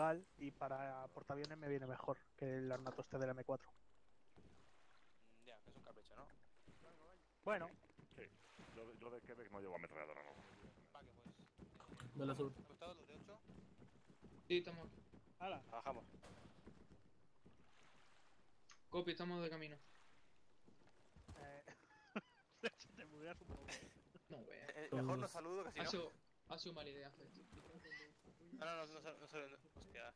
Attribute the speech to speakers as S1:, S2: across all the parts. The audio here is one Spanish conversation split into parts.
S1: ilegal y para portaaviones me viene mejor que el armato este del M4.
S2: Ya, que es un capricho, ¿no?
S1: Bueno,
S3: Sí, yo de Quebec no llevo ametralladora, no.
S2: Vale, pues.
S4: Del azul.
S2: ¿Has gustado los de 8?
S4: Sí, estamos aquí.
S1: hala.
S2: Trabajamos.
S4: Copy, estamos de camino.
S1: Te bugueas un poco.
S4: No, wea.
S2: Mejor no saludo que si no.
S4: Ha sido mala idea hacer esto.
S2: No, hostia.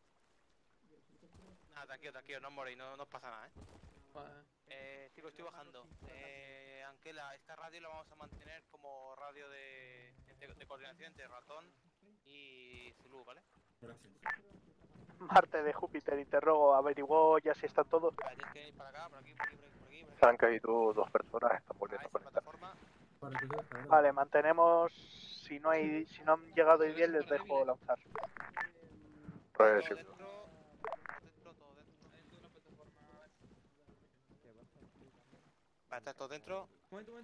S2: Nada, tranquilo, no moréis, no os pasa nada, chicos, estoy bajando. Anquela, esta radio la vamos a mantener como radio de coordinación entre ratón y Zulu, ¿vale?
S4: Gracias.
S1: Marte de Júpiter, interrogo, averiguó ya si están todos.
S2: Vale, tienes que ir para acá, por aquí.
S5: Se han caído 2 personas, están volviendo
S2: Esa
S5: a conectar.
S2: plataforma.
S1: Vale, mantenemos. Si no han llegado y bien, les dejo lanzar.
S2: Todo
S5: Sí.
S2: dentro. Todo dentro. Vale, está todo dentro.
S4: Momento.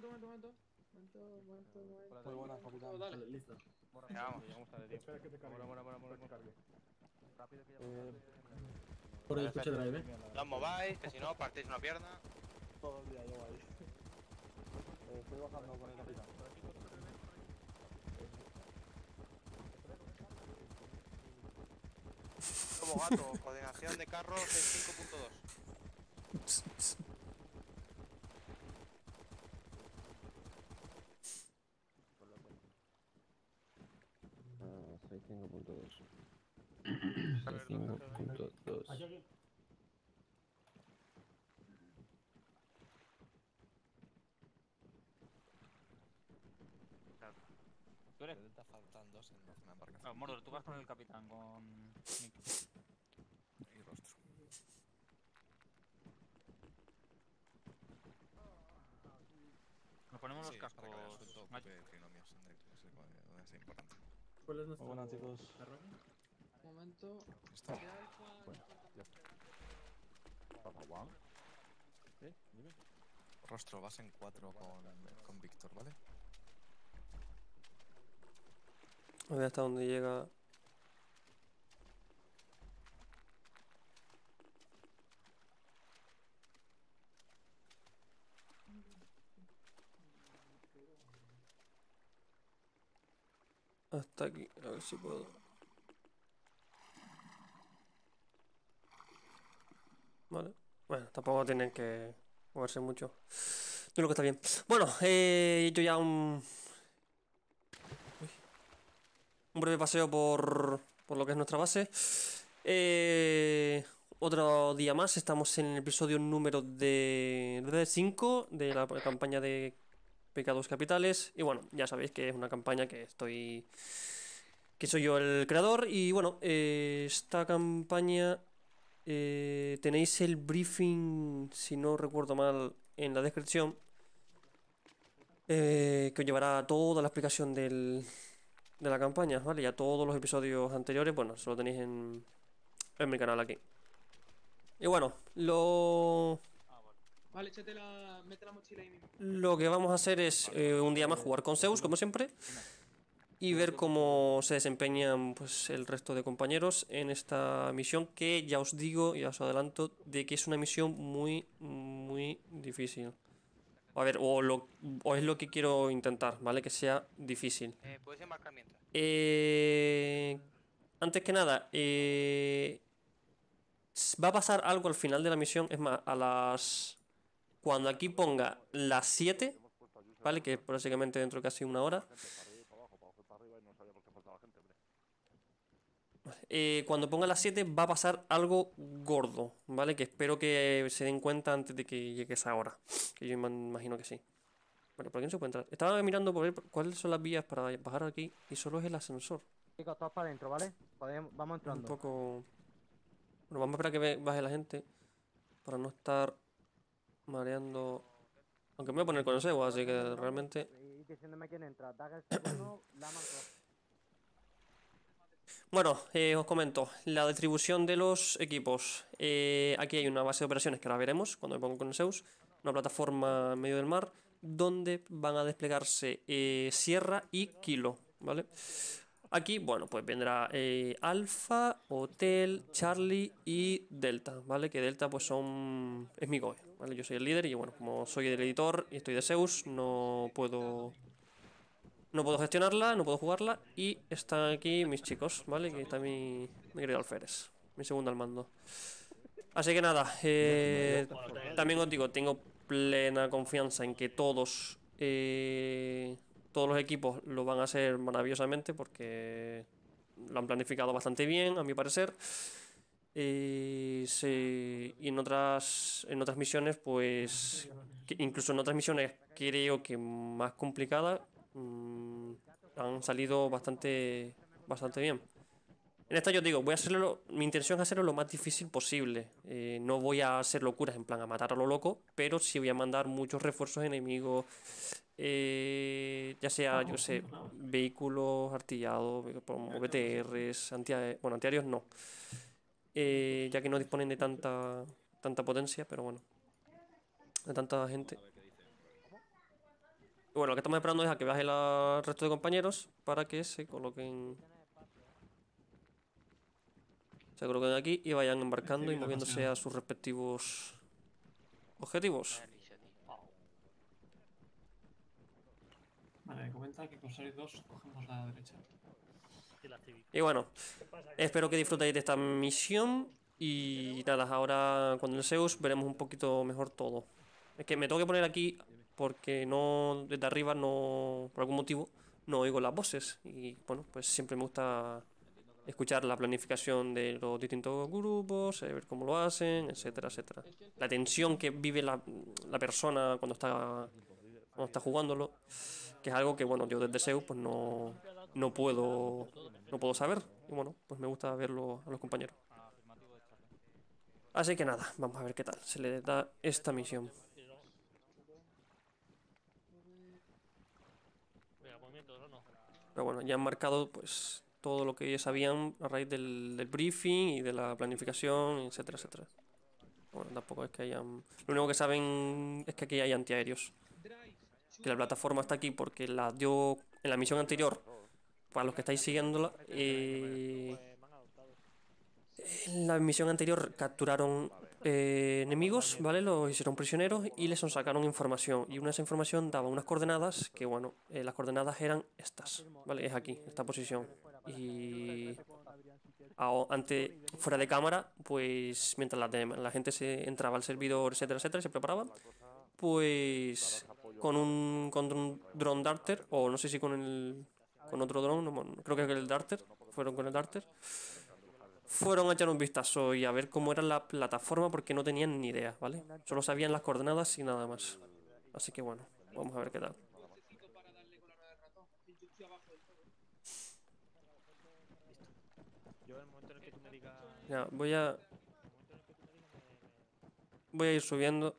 S6: Muy buenas, capitán.
S4: Dale, listo.
S2: Ya vamos.
S6: Llegamos tarde, tío.
S7: Espera que te cargue.
S6: Rápido que
S4: Por el escuche drive,
S2: No os mováis, que si no partís una pierna.
S6: todo el día llevo ahí. Estoy bajando con el capitán.
S2: Lobo gato, coordinación de carros en 5.2.
S8: Ah, 65.2. 65.2.
S7: ¿Hay alguien?
S9: ¿Tú eres?
S10: Faltan 2 en la zona de embarcación.
S9: Mordor, tú vas con el capitán, con Nick.
S10: Y rostro.
S9: Nos ponemos los
S10: Sí,
S9: cascos.
S10: para que el asunto
S9: Macho.
S10: ocupe trinomios, es importante.
S4: ¿Cuál es nuestro?
S6: Muy buenas, chicos.
S4: Un momento.
S10: Está.
S6: Bueno, ya está. Papa, guau. Dime.
S10: Rostro, vas en 4 con Víctor, ¿vale?
S8: A ver hasta dónde llega. Hasta aquí, a ver si puedo. Vale. Bueno, tampoco tienen que moverse mucho. Yo creo que está bien. Bueno, he hecho ya un breve paseo por lo que es nuestra base. Otro día más, estamos en el episodio número de 5 de la campaña de Pecados Capitales. Y bueno, ya sabéis que es una campaña que soy yo el creador. Y bueno, esta campaña tenéis el briefing, si no recuerdo mal, en la descripción, que os llevará toda la explicación de la campaña, ¿vale? Ya todos los episodios anteriores, bueno, eso lo tenéis en mi canal aquí. Y bueno,
S4: Vale, mete la mochila ahí mismo.
S8: lo que vamos a hacer es un día más jugar con Zeus, como siempre, y ver cómo se desempeñan pues el resto de compañeros en esta misión, que ya os digo, ya os adelanto, de que es una misión muy, muy difícil. A ver, o es lo que quiero intentar, ¿vale? Que sea difícil.
S2: Puedes embarcar mientras.
S8: Antes que nada, va a pasar algo al final de la misión. Es más, cuando aquí ponga las 7, ¿vale? Que es básicamente dentro de casi una hora. Cuando ponga las 7 va a pasar algo gordo, ¿vale? Que espero que se den cuenta antes de que llegue esa hora. Que yo me imagino que sí. Vale, ¿por qué no se puede entrar? Estaba mirando por ver cuáles son las vías para bajar aquí y solo es el ascensor.
S11: Chicos, todos para adentro, ¿vale? Vamos entrando.
S8: Un poco... Bueno, vamos a esperar que baje la gente para no estar mareando. Aunque me voy a poner con el cebo, así que realmente...
S11: Y diciéndome quién entra. Daga el segundo, Lama
S8: Bueno, os comento, la distribución de los equipos. Aquí hay una base de operaciones que la veremos cuando me pongo con el Zeus. Una plataforma en medio del mar donde van a desplegarse Sierra y Kilo, ¿vale? Aquí, bueno, pues vendrá Alfa, Hotel, Charlie y Delta, ¿vale? Que Delta pues es mi GOE, ¿vale? Yo soy el líder y bueno, como soy el editor y estoy de Zeus, no puedo gestionarla, no puedo jugarla. Y están aquí mis chicos, ¿vale? Que está mi querido Alférez, mi segundo al mando. Así que nada, también os digo, tengo plena confianza en que todos los equipos lo van a hacer maravillosamente porque lo han planificado bastante bien, a mi parecer. Y en otras misiones, pues incluso en otras misiones creo que más complicadas, han salido bastante bien. En esta yo digo, mi intención es hacerlo lo más difícil posible. No voy a hacer locuras en plan a matar a lo loco, pero sí voy a mandar muchos refuerzos enemigos, ya sea, yo sé, vehículos artillados, como BTRs, antiaéreos no, ya que no disponen de tanta potencia, pero bueno, de tanta gente. Y bueno, lo que estamos esperando es a que baje el resto de compañeros para que se coloquen aquí y vayan embarcando y moviéndose a sus respectivos objetivos.
S4: Vale, comenta que con Solid 2 cogemos la derecha.
S8: Y bueno, espero que disfrutéis de esta misión. Y nada, ahora con el Zeus veremos un poquito mejor todo. Es que me tengo que poner aquí porque no, desde arriba no, por algún motivo, no oigo las voces. Y bueno, pues siempre me gusta escuchar la planificación de los distintos grupos, ver cómo lo hacen, etcétera, etcétera. La tensión que vive la persona cuando está jugándolo, que es algo que, bueno, yo desde Zeus pues no puedo saber. Y bueno, pues me gusta verlo a los compañeros. Así que nada, vamos a ver qué tal se le da esta misión. Pero bueno, ya han marcado pues todo lo que ya sabían a raíz del briefing y de la planificación, etcétera, etcétera. Bueno, tampoco es que hayan... Lo único que saben es que aquí hay antiaéreos. Que la plataforma está aquí porque la dio en la misión anterior. Para los que estáis siguiéndola, en la misión anterior capturaron enemigos, ¿vale? Los hicieron prisioneros y les sacaron información. Y esa información daba unas coordenadas que, bueno, las coordenadas eran estas, ¿vale? Es aquí, esta posición. Y fuera de cámara, pues mientras la gente se entraba al servidor, etcétera, etcétera, se preparaba, pues con un drone darter, o no sé si con otro drone, no, creo que es el darter, fueron con el darter. Fueron a echar un vistazo y a ver cómo era la plataforma porque no tenían ni idea, ¿vale? Solo sabían las coordenadas y nada más. Así que bueno, vamos a ver qué tal. Ya, voy a ir subiendo.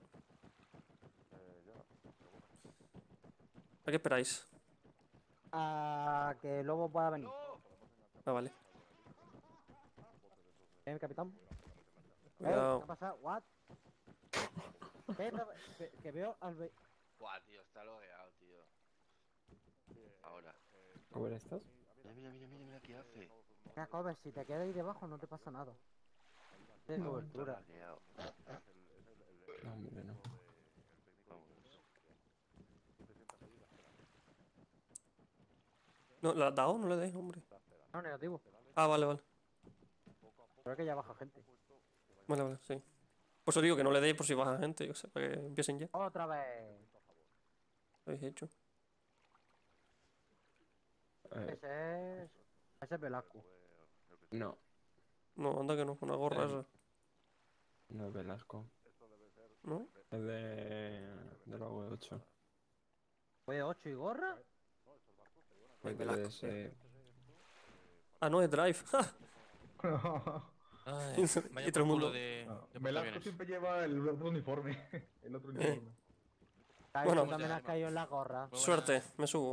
S8: ¿A qué esperáis?
S11: A que el lobo pueda venir.
S8: Ah, vale.
S11: Capitán.
S8: Cuidado.
S11: ¿Qué ha pasado? ¿What? Que veo al...
S7: Buah, tío, está logueado, tío. Ahora.
S6: ¿Cómo estás?
S7: Mira qué hace.
S11: Mira, Cover, si te quedas ahí debajo no te pasa nada. Tienes cobertura.
S6: No, hombre, no.
S8: No, ¿la has dado? No le deis, hombre.
S11: No, negativo.
S8: Ah, vale, vale.
S11: Creo que ya baja gente.
S8: Vale, sí. Por eso digo que no le deis por si baja gente, yo sé, para que empiecen ya.
S11: Otra vez.
S8: Lo habéis hecho.
S11: Ese es Velasco.
S6: No.
S8: No, anda que no, con una gorra esa.
S6: No es Velasco.
S8: ¿No?
S6: Es de la V8.
S11: ¿V8 y gorra?
S8: Ah, no, es Drive.
S10: Ay,
S8: Y todo el mundo.
S12: Velasco siempre lleva el otro uniforme. El otro uniforme.
S8: Bueno,
S11: tú también has caído en la gorra.
S8: Suerte, me subo.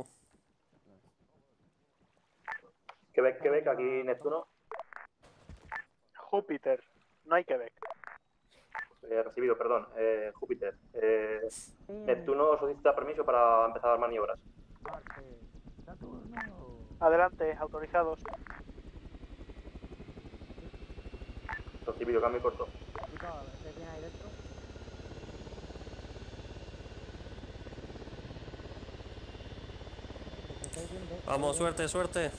S5: Quebec, aquí Neptuno.
S1: Júpiter, no hay Quebec.
S5: Recibido, perdón. Júpiter. Neptuno solicita permiso para empezar maniobras.
S11: Saturno.
S1: Adelante, autorizados.
S5: Recibido, cambio corto.
S11: Chicos, ¿estáis bien ahí dentro? ¿Estáis bien dentro?
S8: Vamos, suerte, suerte.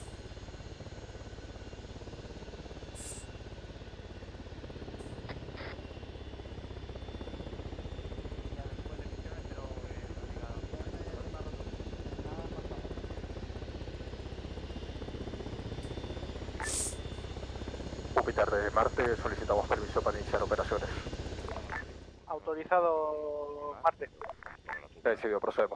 S13: Júpiter de Marte, solicitamos permiso para iniciar operaciones.
S1: Autorizado Marte.
S13: Decidido, procedemos.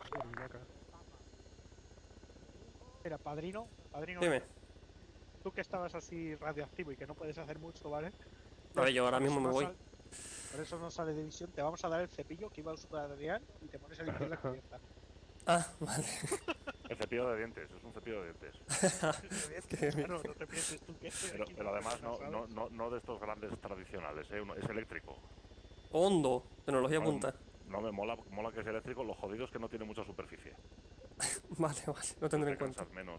S14: Mira, padrino,
S8: Dime.
S14: tú que estabas así radioactivo y que no puedes hacer mucho, ¿vale?
S8: A ver, yo ahora mismo me voy.
S14: Por eso no sale de visión, te vamos a dar el cepillo que iba a usar Adrián y te pones a limpiar la cubierta.
S8: Ah, vale.
S3: El cepillo de dientes, es un cepillo de dientes.
S14: Claro, no te pienses tú que...
S3: Pero además no de estos grandes tradicionales, es eléctrico.
S8: Hondo, tecnología punta.
S3: No me mola que es eléctrico, lo jodido es que no tiene mucha superficie.
S8: Vale, vale, lo tendré en cuenta.
S3: Menos.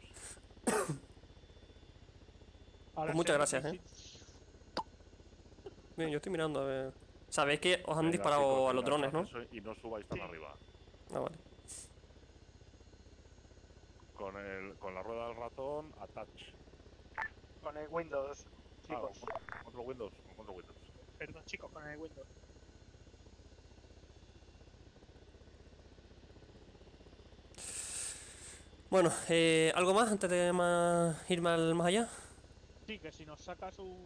S8: Pues muchas gracias, Bien, yo estoy mirando a ver. Sabéis que os han disparado a los drones, ¿no?
S3: Y no subáis tan arriba.
S8: Ah, vale.
S3: Con la rueda del ratón, attach.
S1: Con el Windows, chicos.
S3: Control Windows, control Windows.
S14: Perdón, chicos, con el Windows.
S8: Bueno, ¿algo más antes de ir más allá?
S14: Sí, que si nos sacas un...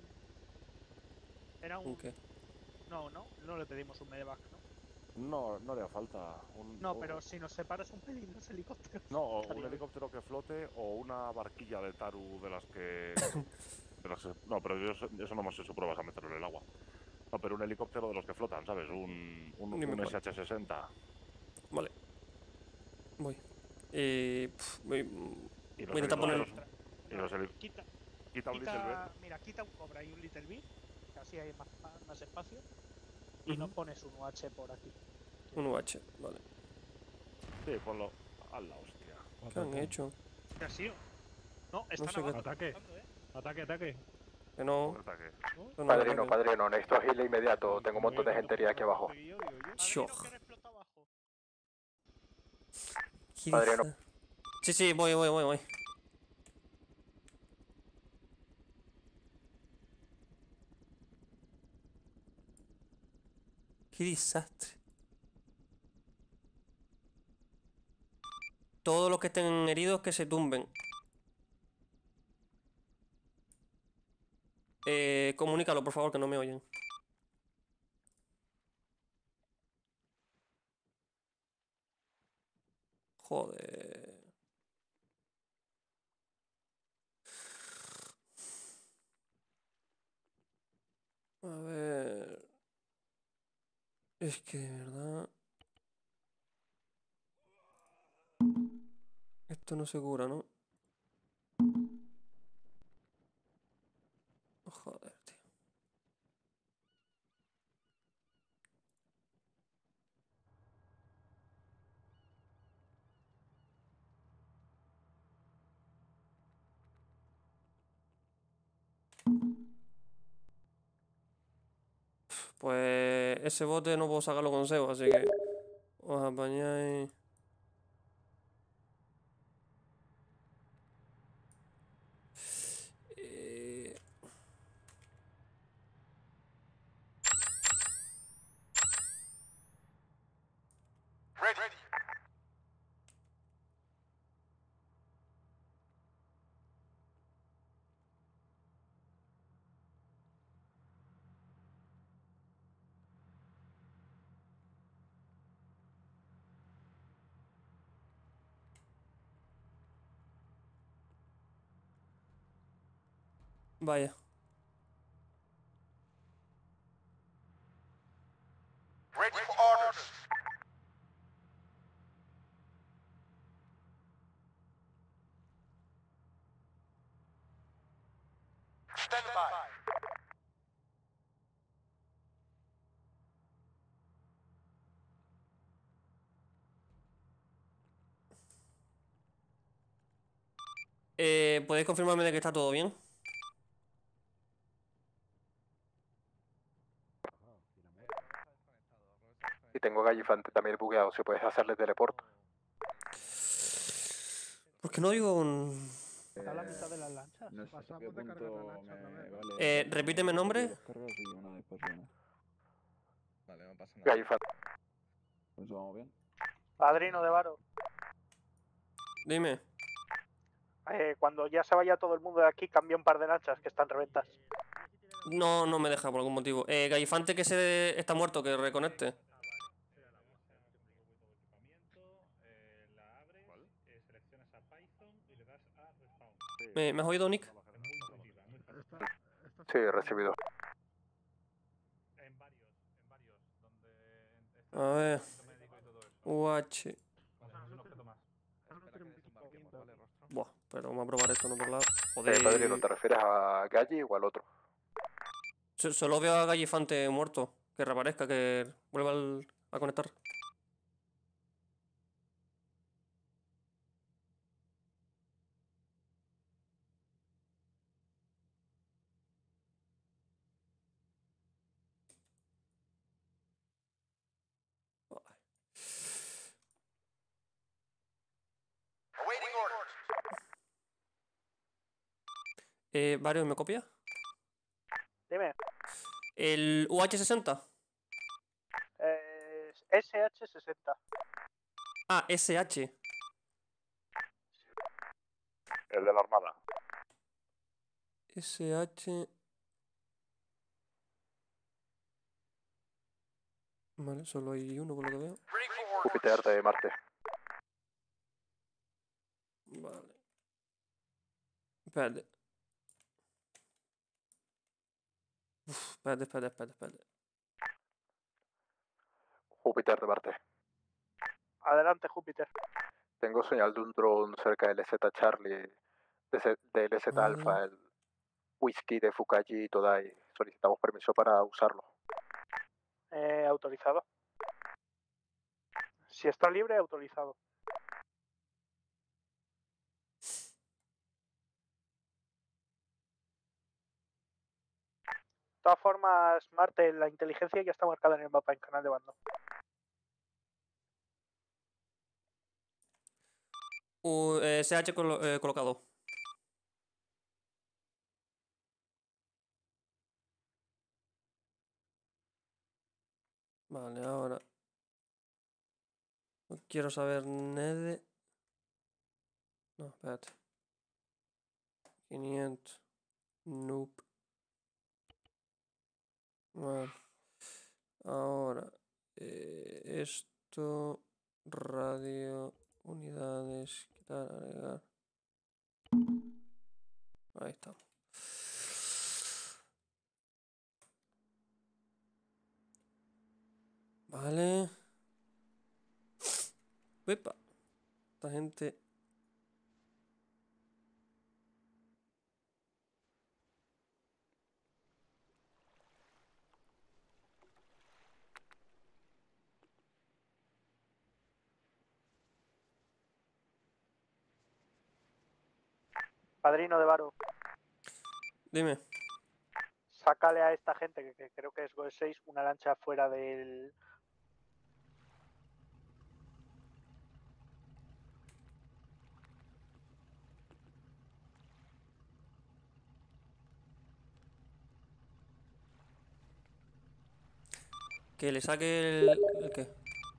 S14: Era un...
S8: ¿Un qué?
S14: No le pedimos un medevac, ¿no?
S3: No haría falta.
S14: Pero si nos separas un pelín los helicópteros.
S3: No, un helicóptero que flote o una barquilla de Taru de las que... no, pero eso no hemos hecho pruebas a meterlo en el agua. No, pero un helicóptero de los que flotan, ¿sabes? Un SH-60.
S8: Vale. Voy. Voy a intentar poner...
S3: Quita un Little Bit.
S14: Mira, quita un Cobra y un Little Bit, que así hay más espacio. Y nos pones un UH por aquí.
S8: Un UH, vale.
S3: Sí, ponlo a la hostia.
S8: ¿Qué han hecho?
S14: ¿Qué ha sido? No, están
S8: sé qué...
S12: Ataque.
S8: Que no.
S13: Padrino, necesito agile inmediato. Tengo un montón de gentería aquí abajo. Padrino.
S8: Sí, voy. Qué desastre. Todos los que estén heridos que se tumben. Comunícalo, por favor, que no me oyen. Joder. A ver... Es que de verdad... Esto no se cura, ¿no? Joder, tío. Pues ese bote no puedo sacarlo con Sebo, así que os apañáis. Vaya.
S15: Ready for orders. Stand by.
S8: ¿Podéis confirmarme de que está todo bien?
S13: Y tengo Gallifante también bugueado, si puedes hacerle teleport.
S8: Porque no digo un...
S14: Está a la mitad de las lanchas.
S6: No sé hasta qué punto me vale.
S8: repíteme nombre.
S6: Los cargas y una después viene.
S10: Vale, no pasa nada.
S13: Gallifante.
S6: Pues vamos bien.
S1: Padrino de Varo,
S8: Dime.
S1: cuando ya se vaya todo el mundo de aquí, cambia un par de lanchas que están reventas.
S8: No, no me deja por algún motivo. Gallifante que está muerto, que reconecte. ¿Me has oído, Nick?
S13: Sí, recibido.
S8: A ver. UH. Buah, pero vamos a probar esto en otro lado. Joder.
S13: Padrino, ¿te refieres a Galli o al otro?
S8: Solo veo a Gallifante muerto. Que reaparezca, que vuelva a conectar.
S15: Awaiting orders.
S8: Varios, ¿me copia?
S1: Dime.
S8: El UH-60.
S1: SH-60.
S8: Ah, SH.
S3: El de la armada.
S8: SH. Vale, solo hay uno por lo que veo.
S13: Júpiter de Marte.
S8: Vale. Espérate. Espérate.
S13: Júpiter de Marte.
S1: Adelante, Júpiter.
S13: Tengo señal de un dron cerca del LZ Charlie, del LZ Alpha, el whisky de Fukaji y Todai. Solicitamos permiso para usarlo.
S1: Autorizado. Si está libre, autorizado. De todas formas, Marte, la inteligencia ya está marcada en el mapa en canal de bando.
S8: SH colocado. Vale, ahora. No quiero saber nada. No, espérate. 500. Nope. Vale. Ahora. Esto. Radio. Unidades. Quitar, agregar. Ahí estamos. Vale. Uepa. Esta gente.
S1: Padrino de Varo,
S8: Dime.
S1: sácale a esta gente, que creo que es Go 6, una lancha fuera del...
S8: Que le saque el qué.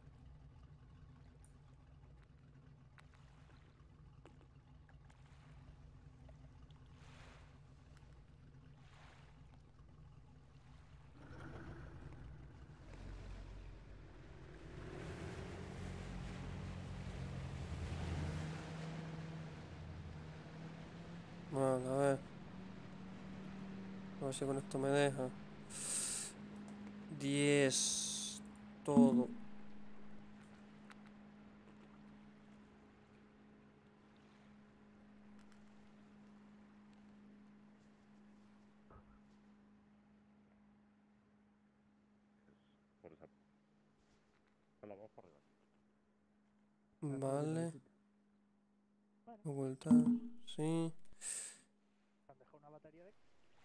S8: Vale, a ver. A ver si con esto me deja. 10. Todo.
S3: Por esa. Vamos por arriba.
S8: Vale. Vuelta, sí.
S14: ¿Han dejado una batería de...?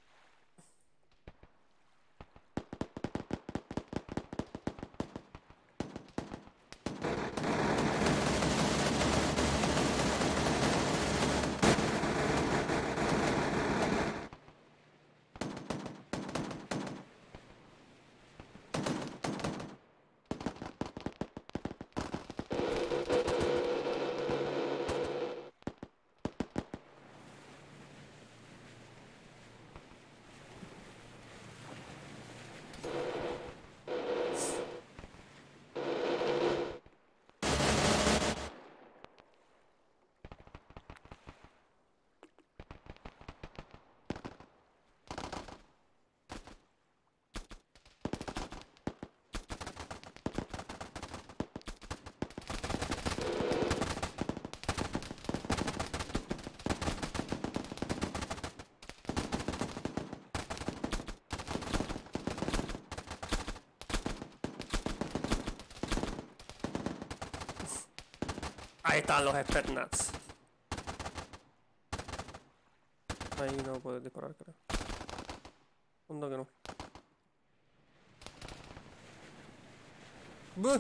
S8: Ahí están los Spetsnaz. Ahí no puedes disparar, creo. ¿Dónde que no? ¡Buh!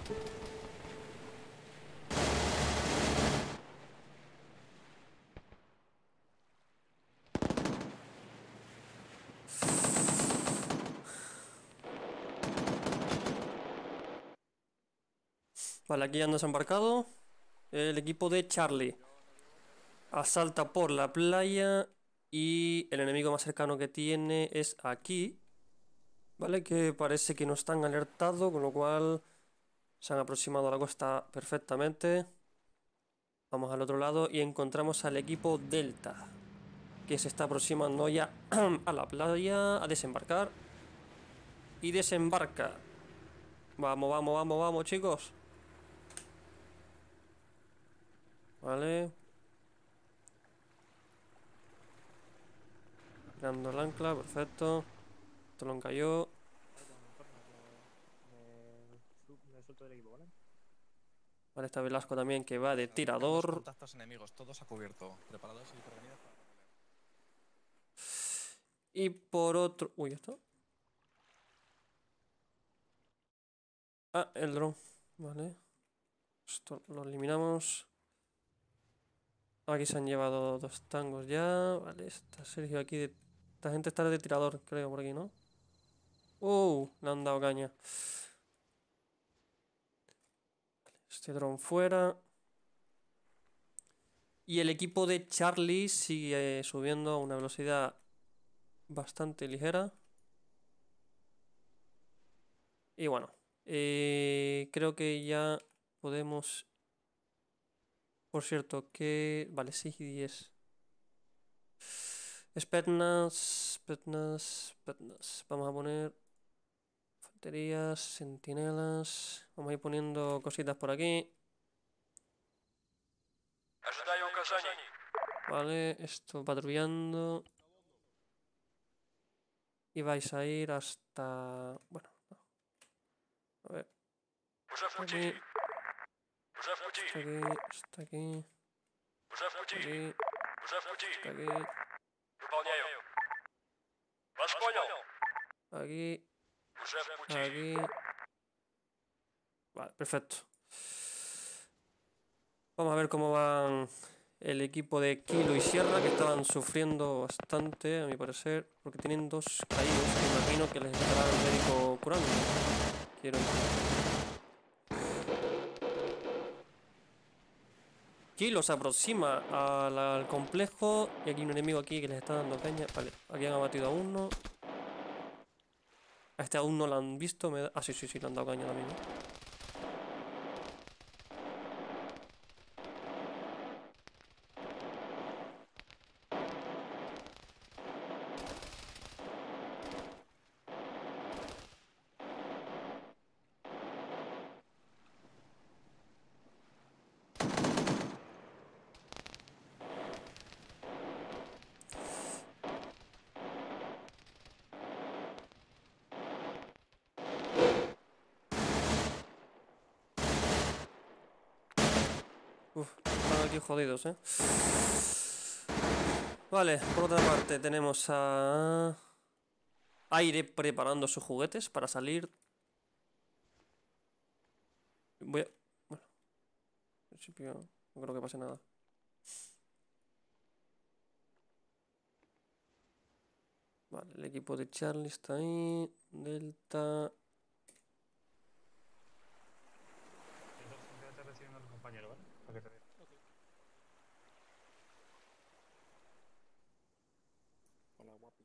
S8: Vale, aquí ya han desembarcado. El equipo de Charlie asalta por la playa y el enemigo más cercano que tiene es aquí. Vale, que parece que no están alertados, con lo cual se han aproximado a la costa perfectamente. Vamos al otro lado y encontramos al equipo Delta, que se está aproximando ya a la playa a desembarcar. Y desembarca. Vamos, vamos, vamos, vamos, chicos. Vale. Tirando el ancla, perfecto. Esto lo encalló.
S6: Me suelto del equipo, ¿vale?
S8: Vale, está Velasco también, que va de tirador.
S10: Contactos enemigos, todos a cubierto. Preparados y prevenidos para repeler.
S8: Y por otro... Uy, ¿esto? Ah, el dron. Vale. Esto lo eliminamos. Aquí se han llevado 2 tangos ya. Vale, está Sergio aquí de... Esta gente está de tirador, creo, por aquí, ¿no? Le han dado caña. Este dron fuera. Y el equipo de Charlie sigue subiendo a una velocidad bastante ligera. Y bueno, creo que ya podemos... Por cierto, que... Vale, 6 y 10. Spetsnaz. Vamos a poner... Infanterías, sentinelas. Vamos a ir poniendo cositas por aquí. Vale, esto patrullando. Y vais a ir hasta... Bueno, no. A ver. Aquí. Está aquí. Está aquí. Está aquí. Aquí. Aquí. Vale, perfecto. Vamos a ver cómo van el equipo de Kilo y Sierra, que estaban sufriendo bastante, a mi parecer, porque tienen 2 caídos. Me imagino que les estará el médico curando. Quiero Kilo se aproxima al complejo y aquí hay un enemigo aquí que les está dando caña. Vale, aquí han abatido a uno. A este aún no lo han visto. Ah, sí, le han dado caña también. aquí jodidos, ¿eh? Vale, por otra parte tenemos a Aire preparando sus juguetes para salir. Voy a... Bueno, en principio no creo que pase nada. Vale, el equipo de Charlie está ahí. Delta...
S6: Hola, guapi.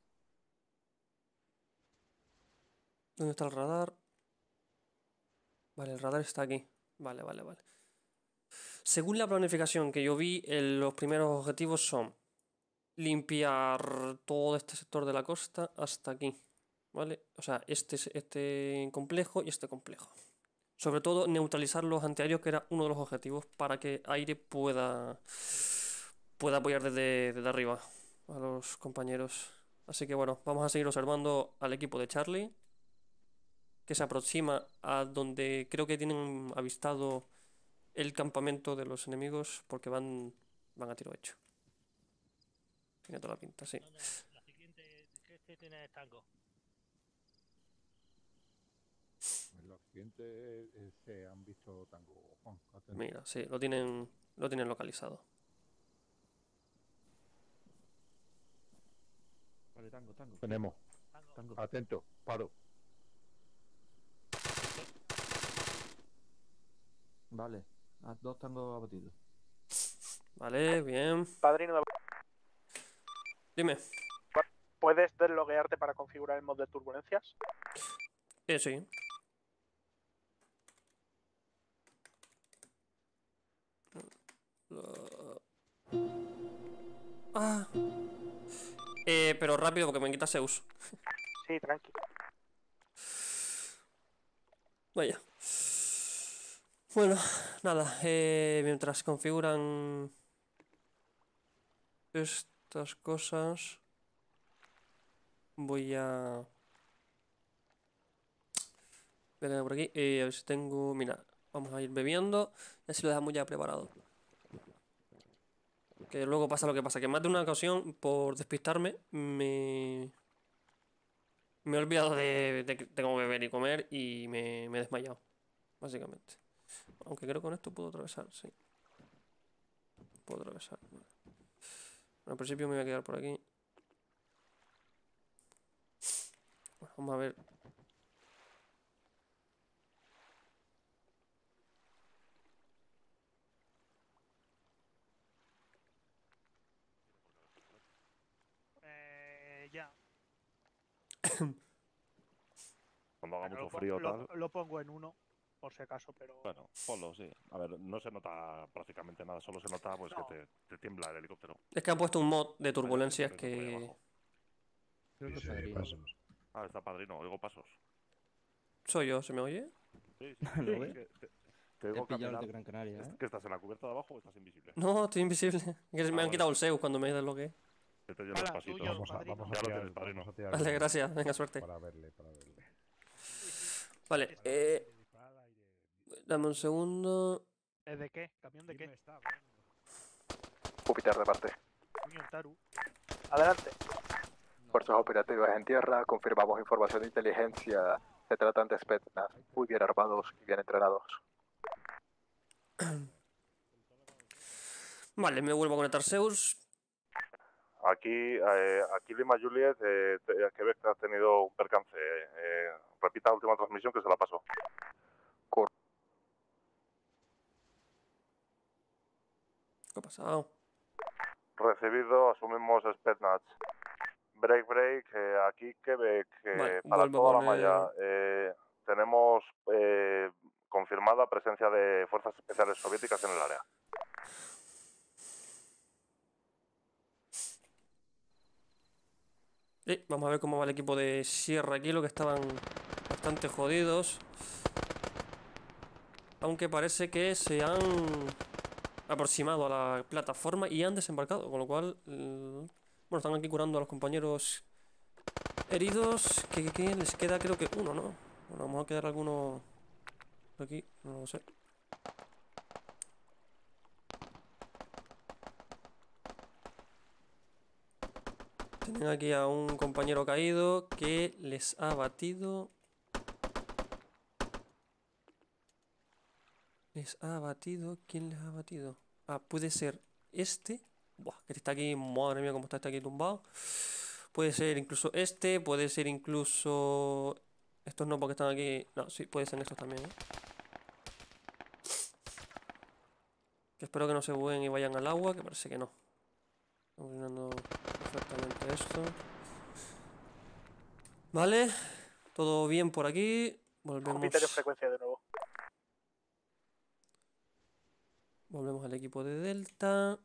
S8: ¿Dónde está el radar? Vale, el radar está aquí. Vale, vale, vale. Según la planificación que yo vi, los primeros objetivos son limpiar todo este sector de la costa hasta aquí. ¿Vale? O sea, este complejo y este complejo. Sobre todo neutralizar los antiaéreos, que era uno de los objetivos, para que Aire pueda apoyar desde arriba a los compañeros. Así que bueno, vamos a seguir observando al equipo de Charlie, que se aproxima a donde creo que tienen avistado el campamento de los enemigos, porque van a tiro hecho. Tiene toda la pinta, sí.
S16: La siguiente, ¿qué tiene Tango?
S6: En los siguientes se han visto Tango, Juan. Atento.
S8: Mira, sí, lo tienen localizado.
S6: Vale, Tango. Tenemos. Tango. Atento, paro.
S10: Vale, dos Tangos abatidos.
S8: Vale, bien.
S1: Padrino,
S8: Dime.
S1: ¿puedes desloguearte para configurar el mod de turbulencias?
S8: Sí. Ah. Pero rápido porque me quita Zeus.
S1: Sí, tranqui.
S8: Vaya. Bueno, nada. Mientras configuran estas cosas, voy a ver por aquí. A ver si tengo. Mira, vamos a ir bebiendo. Y así lo dejamos ya preparado. Que luego pasa lo que pasa, que más de una ocasión, por despistarme, me he olvidado de que tengo que beber y comer y me he desmayado, básicamente. Aunque creo que con esto puedo atravesar, sí. Puedo atravesar. Bueno, al principio me voy a quedar por aquí. Bueno, vamos a ver.
S14: Ya.
S3: Cuando haga
S14: Bueno,
S3: mucho frío tal.
S14: lo pongo en 1, por si acaso, pero...
S3: Bueno, ponlo, sí. A ver, no se nota prácticamente nada, solo se nota pues que te tiembla el helicóptero.
S8: Es que han puesto un mod de turbulencias que...
S10: Creo que
S3: Sí,
S10: Padrino.
S3: pasos. Ah, está Padrino, oigo pasos.
S8: ¿Soy yo? ¿Se me oye?
S3: Sí,
S10: ¿Lo ves?
S3: Te oigo
S10: He pillado el
S3: caminar.
S10: de Gran Canaria, ¿eh?
S3: ¿Que estás en la cubierta de abajo o estás invisible?
S8: No, estoy invisible. Que me han
S3: vale.
S8: quitado el Zeus cuando me deslogué.
S3: Que te llevo despacito.
S6: Vamos a
S3: Ya lo tienes, Padrino.
S8: Vale, gracias. Venga, suerte.
S6: Para verle.
S8: Vale, dame un segundo.
S14: ¿De qué? ¿Camión de qué?
S13: Júpiter de parte.
S14: Coño, el Taru.
S1: Adelante.
S13: Fuerzas operativas en tierra, confirmamos información de inteligencia. Se tratan de Spetsnaz, muy bien armados y bien entrenados.
S8: Vale, me vuelvo a conectar Zeus.
S3: Aquí Lima Juliet, Quebec ha tenido un percance. Repita la última transmisión que se la pasó.
S8: ¿Qué ha pasado?
S3: Recibido, asumimos Spetsnaz. Break, aquí Quebec,
S8: Vale,
S3: para
S8: vuelvo
S3: toda la
S8: con
S3: malla. Tenemos confirmada presencia de fuerzas especiales soviéticas en el área.
S8: Vamos a ver cómo va el equipo de Sierra aquí, lo que estaban bastante jodidos. Aunque parece que se han aproximado a la plataforma y han desembarcado, con lo cual... bueno, están aquí curando a los compañeros heridos. Que les queda creo que uno, ¿no? Bueno, vamos a quedar alguno por aquí, no lo sé. Tienen aquí a un compañero caído que les ha batido. Les ha batido. ¿Quién les ha batido? Ah, puede ser este. Buah, que está aquí. Madre mía, cómo está aquí tumbado. Puede ser incluso este. Puede ser incluso. Estos no, porque están aquí. No, sí, puede ser estos también, ¿eh? Que espero que no se buen y vayan al agua, que parece que no. Estamos mirando perfectamente esto. Vale, todo bien por aquí. Volvemos.
S1: Júpiter en frecuencia de nuevo.
S8: Volvemos al equipo de Delta.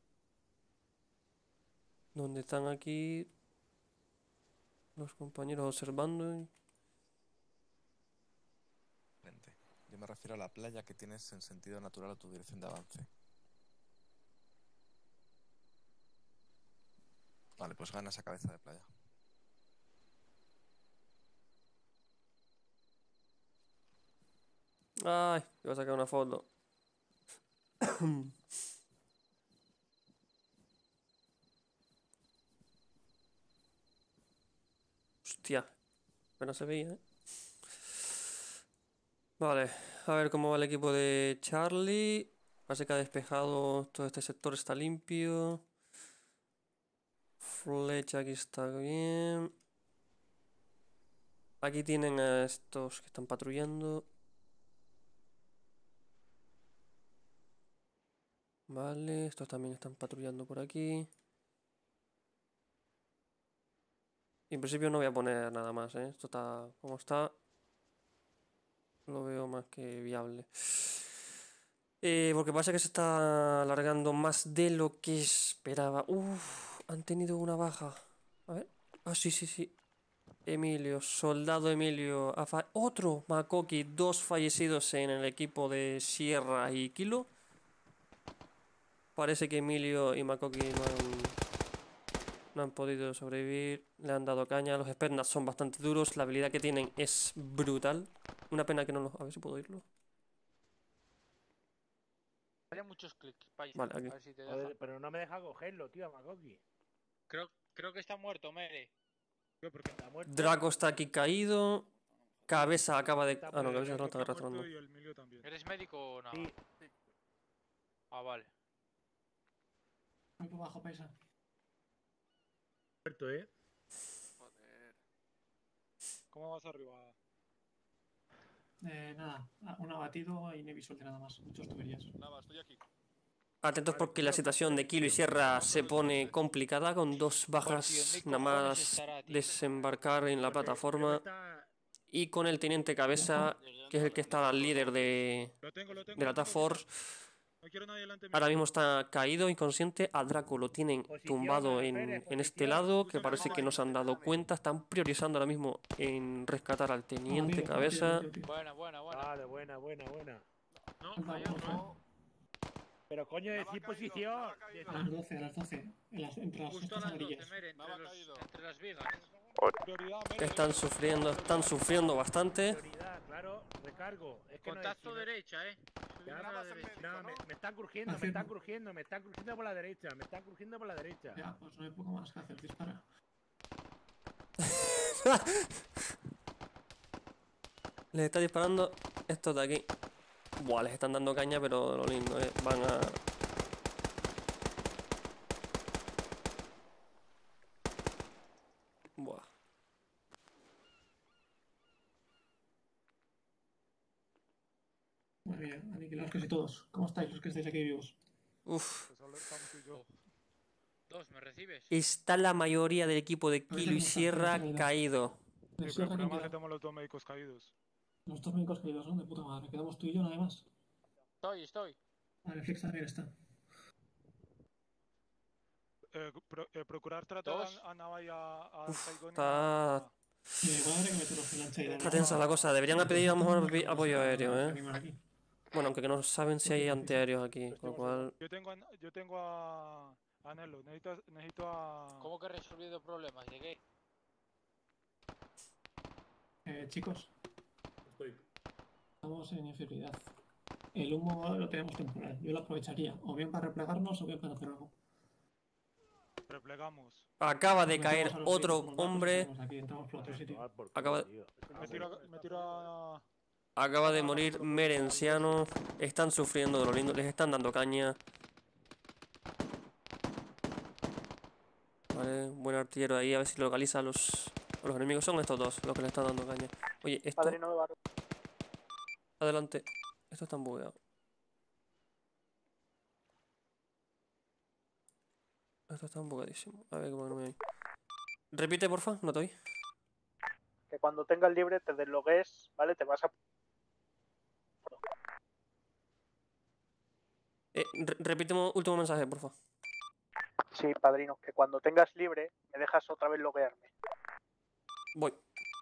S8: Donde están aquí los compañeros observando.
S10: Yo me refiero a la playa que tienes en sentido natural a tu dirección de avance. Vale, pues gana esa cabeza de playa.
S8: Ay, voy a sacar una foto. Hostia, apenas se veía, ¿eh? Vale, a ver cómo va el equipo de Charlie. Parece que ha despejado todo este sector, está limpio. Flecha aquí está bien. Aquí tienen a estos que están patrullando. Vale, estos también están patrullando por aquí. Y en principio no voy a poner nada más, ¿eh? Esto está como está. Lo veo más que viable. Porque pasa que se está alargando más de lo que esperaba. Uf, han tenido una baja. A ver. Ah, sí, sí, sí. Emilio, soldado Emilio. Otro Makoki, 2 fallecidos en el equipo de Sierra y Kilo. Parece que Emilio y Makoki no han podido sobrevivir. Le han dado caña. Los Spernas son bastante duros. La habilidad que tienen es brutal. Una pena que no lo... A ver si puedo oírlo.
S17: Hay muchos clics, país.
S8: Vale, aquí.
S17: A ver si te deja.
S16: Joder, pero no me deja cogerlo, tío, Makoki.
S17: Creo que está muerto, Mere.
S16: Porque está muerto.
S8: Draco está aquí caído. Cabeza acaba de... Ah, no, Cabeza no está arrastrando.
S17: ¿Eres médico o no?
S16: Sí.
S17: Ah, vale.
S4: Muy por bajo pesa.
S16: Muerto,
S17: Joder.
S12: ¿Cómo vas arriba?
S4: Nada, un abatido y Nevi suelte nada más. Muchos tuberías.
S12: Nada, estoy aquí.
S8: Atentos porque la situación de Kilo y Sierra se pone complicada con 2 bajas nada más desembarcar en la plataforma. Y con el teniente Cabeza, que es el que está al líder de la Task Force. Ahora mismo está caído, inconsciente. A Draco lo tienen tumbado en este lado, que parece que no se han dado cuenta. Están priorizando ahora mismo en rescatar al teniente Cabeza.
S17: Buena.
S16: Vale, buena.
S17: No.
S16: Pero coño, decir posición.
S4: A las 12, entre las
S17: Justo a las 12, Mere, entre las vigas.
S8: Están sufriendo bastante.
S16: Prioridad, claro, recargo. Es que
S17: Contacto
S16: no
S17: derecha,
S16: Ya,
S17: a la derecha.
S16: no, me están crujiendo por la derecha,
S4: Ya, pues no hay poco más que hacer, dispara.
S8: Les está disparando estos de aquí. Buah, les están dando caña, pero lo lindo es, van a... Buah.
S4: Muy bien, aniquilados casi todos. ¿Cómo estáis los que estáis aquí vivos?
S8: Uf.
S17: Dos, ¿me recibes?
S8: Está la mayoría del equipo de Kilo y Sierra caído.
S12: El problema es que tenemos los 2 médicos caídos.
S4: Los 2 médicos caídos son de puta madre. Quedamos tú y yo nada más.
S17: Estoy.
S4: Vale, Flex también está.
S12: Procurar tratar a Nava y a Saigon.
S8: Está...
S4: Está
S8: Está tensa la cosa. Deberían pedir a lo mejor apoyo aéreo, Bueno, aunque no saben si hay antiaéreos aquí, con lo cual...
S12: Yo tengo a Nelo. Necesito a...
S17: ¿Cómo que he resolvido problemas? Llegué.
S4: Chicos. Estamos en inferioridad. El humo lo tenemos temporal. Yo lo aprovecharía. O bien para replegarnos o bien para hacer algo.
S12: Replegamos.
S8: Acaba de caer otro hombre. Acaba de...
S12: Me tiro a...
S8: Acaba de morir Merenciano. Están sufriendo de lo lindo. Les están dando caña. Vale, buen artillero ahí. A ver si localiza a los enemigos. Son estos dos los que le están dando caña. Oye, esto...
S1: Padrino de barro.
S8: Adelante. Esto está bugueado. Esto está bugueadísimo. A ver cómo no me hay. Repite, porfa. No te oí.
S1: Que cuando tengas libre te deslogues, ¿vale? Te vas a...
S8: Repíteme último mensaje, porfa.
S1: Sí, padrino, que cuando tengas libre me dejas otra vez loguearme.
S8: Voy.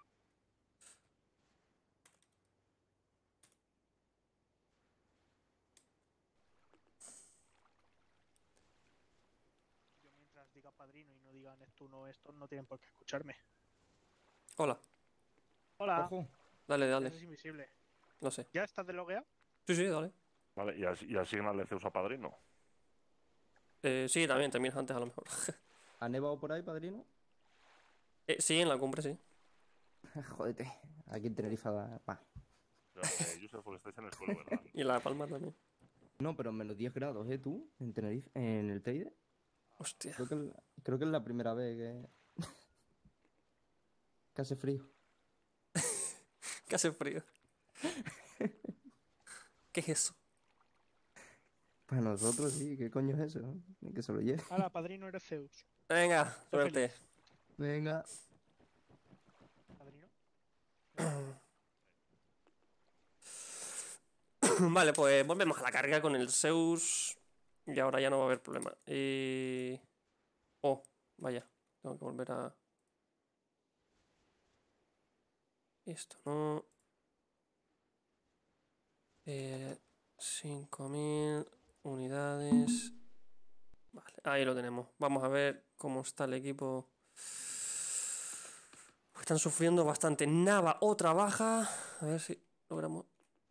S14: Yo mientras diga padrino y no diga Neptuno, estos no tienen por qué escucharme.
S8: Hola.
S14: Hola.
S6: Ojo.
S8: Dale, dale.
S14: Es invisible.
S8: No sé.
S14: ¿Ya estás deslogueado?
S8: Sí, dale.
S3: Vale, y asignale Zeus a padrino.
S8: Sí, también antes a lo mejor.
S6: ¿Ha nevado por ahí, padrino?
S8: Sí, en la cumbre, sí.
S6: Jódete. Aquí en Tenerife va.
S3: Yusef, porque estáis en el suelo, ¿verdad?
S8: Y en La Palma también.
S6: No, pero menos 10 grados, tú, en Tenerife, en el Teide.
S8: Hostia.
S6: Creo que es la primera vez que hace frío.
S8: ¿Qué hace frío? ¿Qué es eso?
S6: Para nosotros sí, ¿qué coño es eso? Ni que se lo lleve.
S14: Ahora, padrino, eres Zeus.
S8: Venga, suerte.
S6: Venga.
S14: ¿Padrino?
S8: Vale, pues volvemos a la carga con el Zeus. Y ahora ya no va a haber problema. Oh, vaya. Tengo que volver a... Esto no... 5.000 unidades. Vale, ahí lo tenemos. Vamos a ver cómo está el equipo. Están sufriendo bastante. Nava, otra baja. A ver si logramos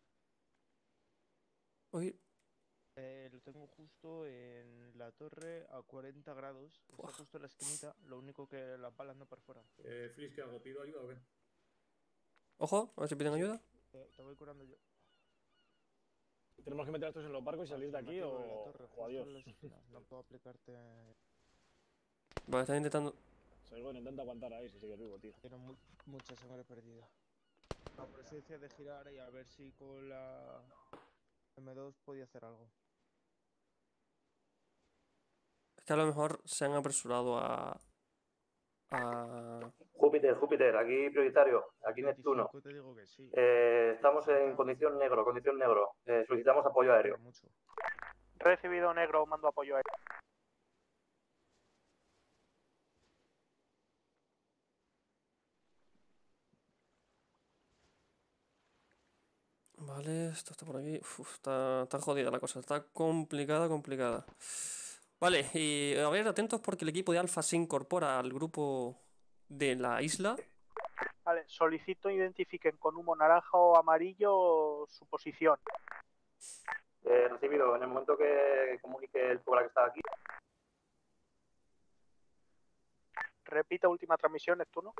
S8: oír.
S18: Lo tengo justo en la torre a 40 grados. Está justo en la esquinita. Lo único que las balas no perforan.
S19: Flis, ¿qué hago? ¿Pido ayuda o qué?
S8: Ojo, a ver si piden ayuda.
S18: Te voy curando yo.
S19: ¿Tenemos que meter a estos en los barcos y salir de aquí o adiós?
S18: No puedo aplicarte.
S8: Vale, están intentando...
S19: Saigon, intenta aguantar ahí si sigues vivo, tío.
S18: Tiene mucha sangre perdida. La presencia de girar y a ver si con la M2 podía hacer algo.
S8: Es que a lo mejor se han apresurado a...
S5: Júpiter, aquí prioritario, aquí Neptuno.
S18: Te digo que sí.
S5: Estamos en condición negro. Solicitamos apoyo aéreo.
S1: Recibido negro, mando apoyo aéreo.
S8: Vale, esto está por aquí. Uf, está jodida la cosa, está complicada. Vale, y a ver, atentos porque el equipo de Alfa se incorpora al grupo de la isla.
S1: Vale, solicito identifiquen con humo naranja o amarillo su posición.
S5: Recibido, en el momento que comunique el cobra que está aquí.
S1: Repita última transmisión, Neptuno.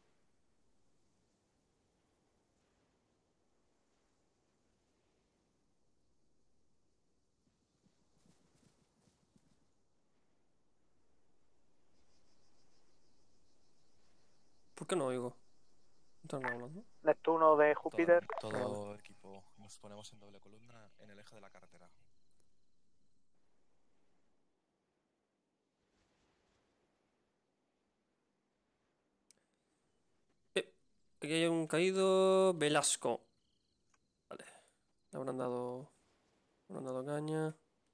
S8: ¿Por qué no oigo? ¿Están hablando?
S1: Neptuno de Júpiter.
S10: Todo equipo, nos ponemos en doble columna en el eje de la carretera.
S8: Aquí hay un caído. Velasco. Vale. Le habrán dado caña.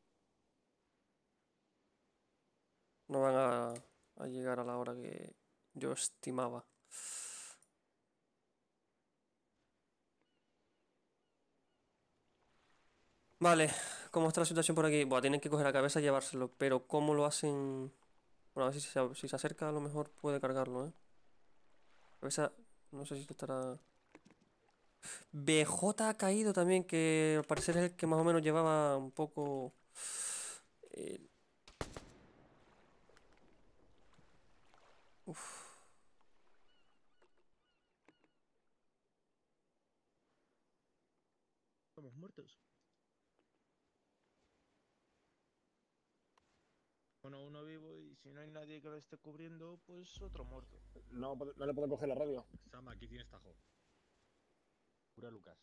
S8: No van a llegar a la hora que yo estimaba. Vale, ¿cómo está la situación por aquí? Buah, tienen que coger la cabeza y llevárselo, pero ¿cómo lo hacen? Bueno, a ver si se acerca, a lo mejor puede cargarlo, ¿eh? Cabeza, no sé si estará... BJ ha caído también, que al parecer es el que más o menos llevaba un poco... Uf.
S18: Estamos muertos. Bueno, uno vivo y si no hay nadie que lo esté cubriendo, pues otro muerto.
S19: No, no le puedo coger la radio.
S20: Sama, aquí tienes tajo. Cura a Lucas.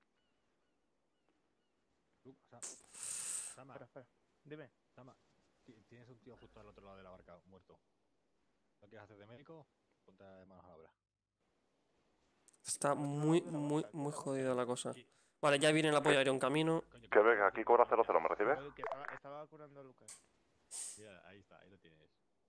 S20: Sama.
S18: Espera. Dime.
S20: Sama, tienes un tío justo al otro lado de la barca, muerto. ¿Lo quieres hacer de médico? Ponte manos a la obra.
S8: Está muy jodida la cosa. Vale, ya viene el apoyo aéreo en camino.
S3: Que venga, aquí cobra 00, ¿me recibe?
S18: Que estaba curando a Lucas.
S20: Mira, ahí está, ahí lo tienes.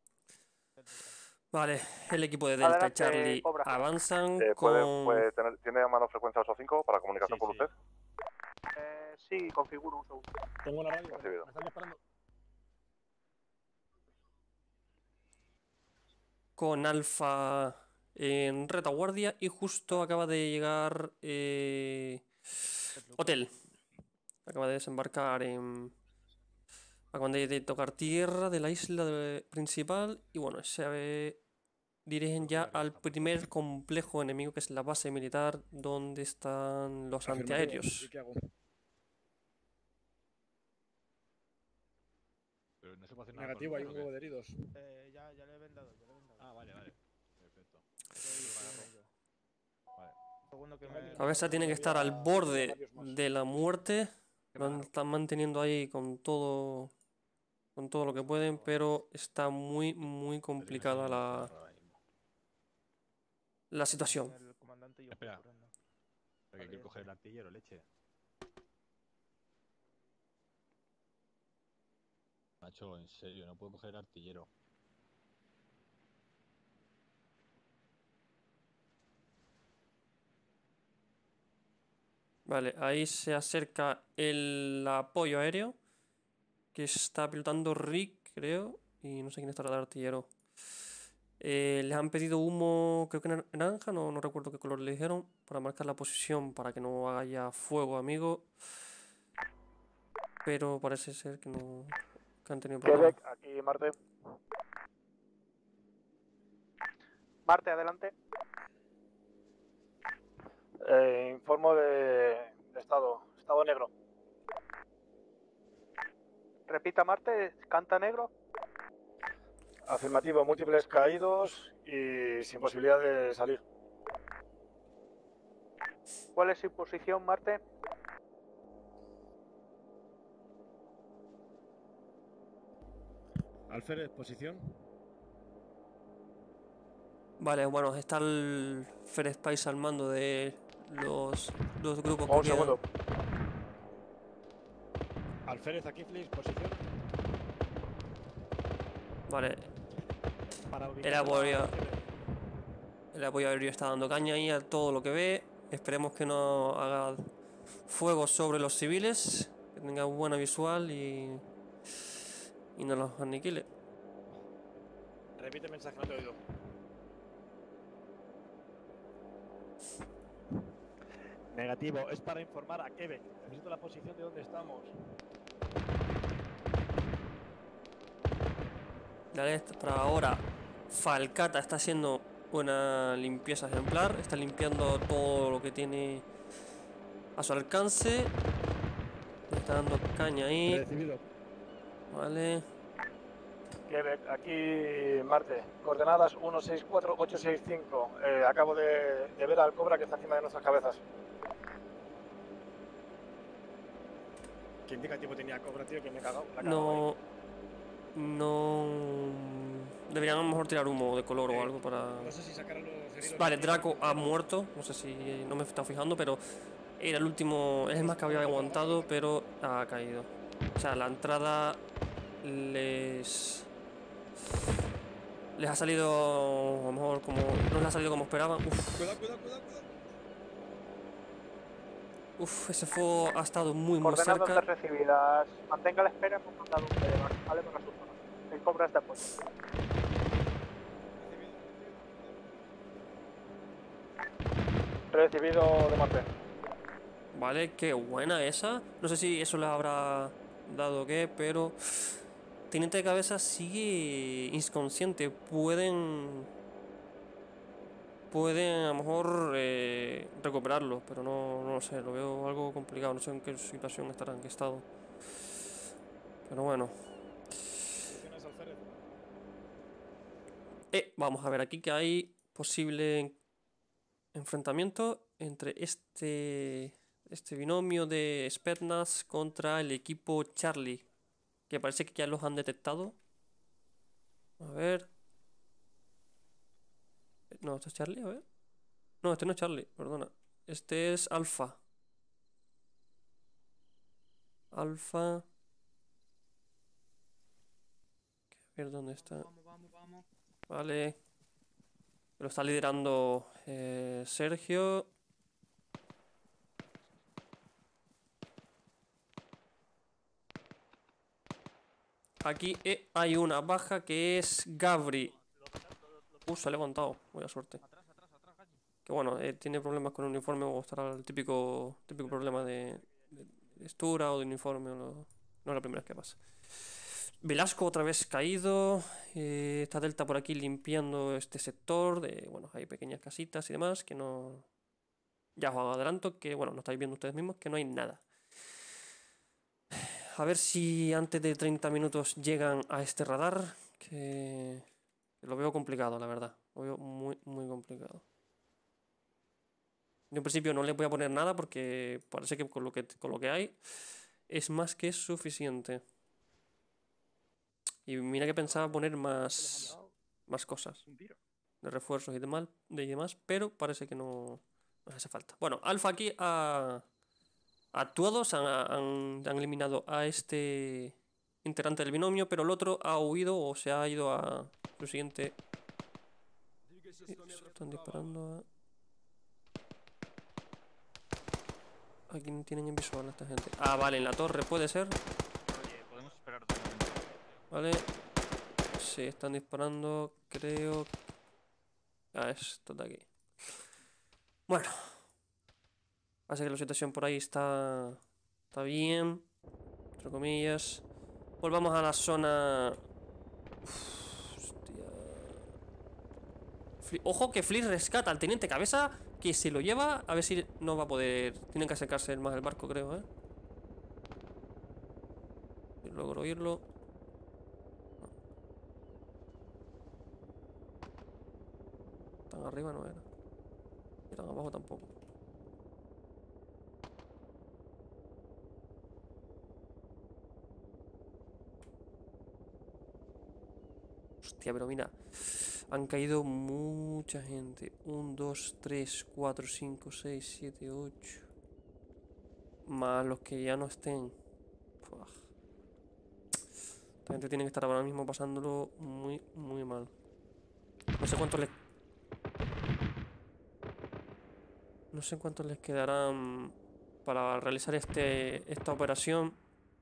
S8: Vale, el equipo de Delta y Charlie avanzan
S3: ¿Tiene a mano frecuencia 85 para comunicación con usted?
S1: Sí, configuro un segundo.
S19: Tengo una radio.
S3: Recibido.
S19: Me están disparando.
S8: Con Alfa en retaguardia y justo acaba de llegar Hotel. Acaba de desembarcar en... Acaban de tocar tierra de la isla principal y bueno, se dirigen ya al primer complejo enemigo que es la base militar donde están los antiaéreos.
S19: ¿Qué hago?
S20: Pero no se puede hacer nada.
S19: Negativo, hay un huevo de heridos.
S18: Ya le he vendado,
S20: Ah, vale. Perfecto.
S18: Vale.
S8: Cabeza tiene que estar al borde de la muerte. Lo están manteniendo ahí con todo lo que pueden, pero está muy complicada la situación.
S20: Espera. Porque quiero coger el artillero, leche. Macho, en serio, no puedo coger el artillero.
S8: Vale, ahí se acerca el apoyo aéreo que está pilotando Rick, creo, y no sé quién estará de artillero. Les han pedido humo, creo que naranja, no recuerdo qué color le dijeron, para marcar la posición para que no haya fuego, amigo. Pero parece ser que no, que han tenido problemas.
S1: Quebec, aquí Marte. Marte, adelante.
S19: Informo de estado negro.
S1: Repita, Marte, canta negro.
S19: Afirmativo, múltiples caídos y sin posibilidad de salir.
S1: ¿Cuál es su posición, Marte?
S19: Alférez, posición.
S8: Vale, bueno, está el Férez Pais al mando de los grupos que
S19: Un
S8: quedan.
S19: segundo. Alférez, aquí, please, posición.
S8: Vale.
S19: Para
S8: El apoyo aéreo está dando caña ahí a todo lo que ve. Esperemos que no haga fuego sobre los civiles, que tenga buena visual y no los aniquile.
S19: Repite el mensaje, no te he oído. Negativo, es para informar a Quebec. Necesito la posición de donde estamos.
S8: Dale, para ahora Falcata está haciendo una limpieza ejemplar. Está limpiando todo lo que tiene a su alcance. Le está dando caña ahí.
S19: Recibido.
S8: Vale.
S19: Quebec, aquí Marte. Coordenadas 164865. Acabo de ver al cobra que está encima de nuestras cabezas. ¿Qué indicativo tenía cobra, tío? Que me he cagado.
S8: No. Deberían a lo mejor tirar humo de color o algo para...
S19: No sé si sacar a los heridos.
S8: Vale, Draco ha muerto. No sé si... No me he estado fijando, pero... Era el último... Es el más que había aguantado, pero ha caído. O sea, la entrada... Les ha salido... A lo mejor como... No les ha salido como esperaban.
S19: Cuidado.
S8: Ese fuego ha estado muy
S1: Coordenadas
S8: cerca.
S1: recibidas. Mantenga la espera en un condado de base, ¿vale? Para su zona. El cobra es de apoyo.
S19: Recibido de Marte.
S8: Vale, qué buena esa. No sé si eso le habrá dado o qué, pero... Teniente de cabeza sigue inconsciente. Pueden pueden a lo mejor recuperarlo, pero no lo sé, lo veo algo complicado, no sé en qué situación estará, en qué estado. Pero bueno. Vamos a ver aquí que hay posible enfrentamiento entre este binomio de Spetsnaz contra el equipo Charlie, que parece que ya los han detectado. A ver. No, este es Charlie, a ver. No, este no es Charlie, perdona. Este es Alfa. Alfa. A ver dónde está.
S9: Vamos.
S8: Vale. Lo está liderando Sergio. Aquí hay una baja que es Gabri. Se ha levantado. Buena suerte. Que bueno, tiene problemas con el uniforme o estará el típico problema de textura o de uniforme. No es la primera vez que pasa. Velasco otra vez caído. Está Delta por aquí limpiando este sector. Bueno, hay pequeñas casitas y demás que no... Ya os adelanto que, bueno, no estáis viendo ustedes mismos que no hay nada. A ver si antes de 30 minutos llegan a este radar. Que lo veo complicado, la verdad. Lo veo muy complicado. Yo en principio no le voy a poner nada porque parece que con lo que hay es más que suficiente. Y mira que pensaba poner más cosas de refuerzos y demás, pero parece que no hace falta. Bueno, Alfa aquí ha actuado, han eliminado a este integrante del binomio, pero el otro ha huido o se ha ido a su siguiente... Están disparando a quién tienen en visual esta gente. Ah, vale, en la torre puede ser.
S9: Oye, podemos esperar un momento.
S8: Vale. Sí, están disparando, creo. Esto de aquí. Bueno. Parece que la situación por ahí está bien. Entre comillas. Volvamos a la zona. Hostia. Ojo que Fliss rescata al teniente cabeza, que se lo lleva. A ver si no va a poder. Tienen que acercarse más el barco, creo, Y logro oírlo. Tan arriba no era. Y tan abajo tampoco. Hostia, pero mira. Han caído mucha gente. 1, 2, 3, 4, 5, 6, 7, 8. Más los que ya no estén. Puah. Esta gente tiene que estar ahora mismo pasándolo muy mal. No sé cuántos les quedarán para realizar esta operación.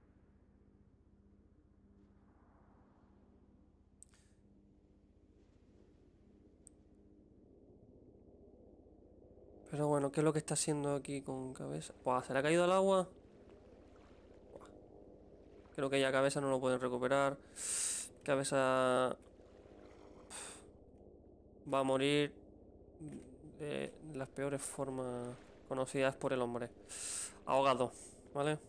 S8: Pero bueno, ¿qué es lo que está haciendo aquí con cabeza? Buah, ¿se le ha caído al agua? Buah. Creo que ya cabeza no lo pueden recuperar. Cabeza va a morir de las peores formas conocidas por el hombre. Ahogado, ¿vale?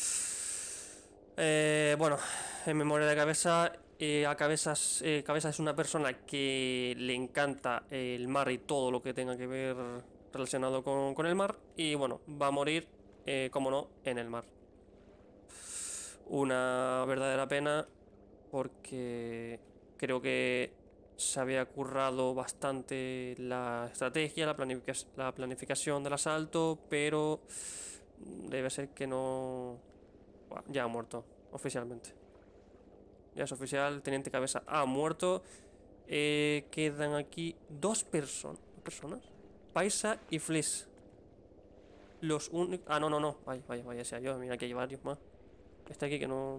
S8: Bueno, en memoria de cabeza. Cabeza es una persona que le encanta el mar y todo lo que tenga que ver relacionado con el mar. Y bueno, va a morir, como no, en el mar. Una verdadera pena, porque creo que se había currado bastante la estrategia, la planificación del asalto, pero debe ser que no... Bueno, ya ha muerto, oficialmente. Ya es oficial, el teniente cabeza ha muerto. Quedan aquí dos personas. Paisa y Fliss. Los únicos... Ah, no. Vaya sea yo. Mira que hay varios más. Este aquí que no...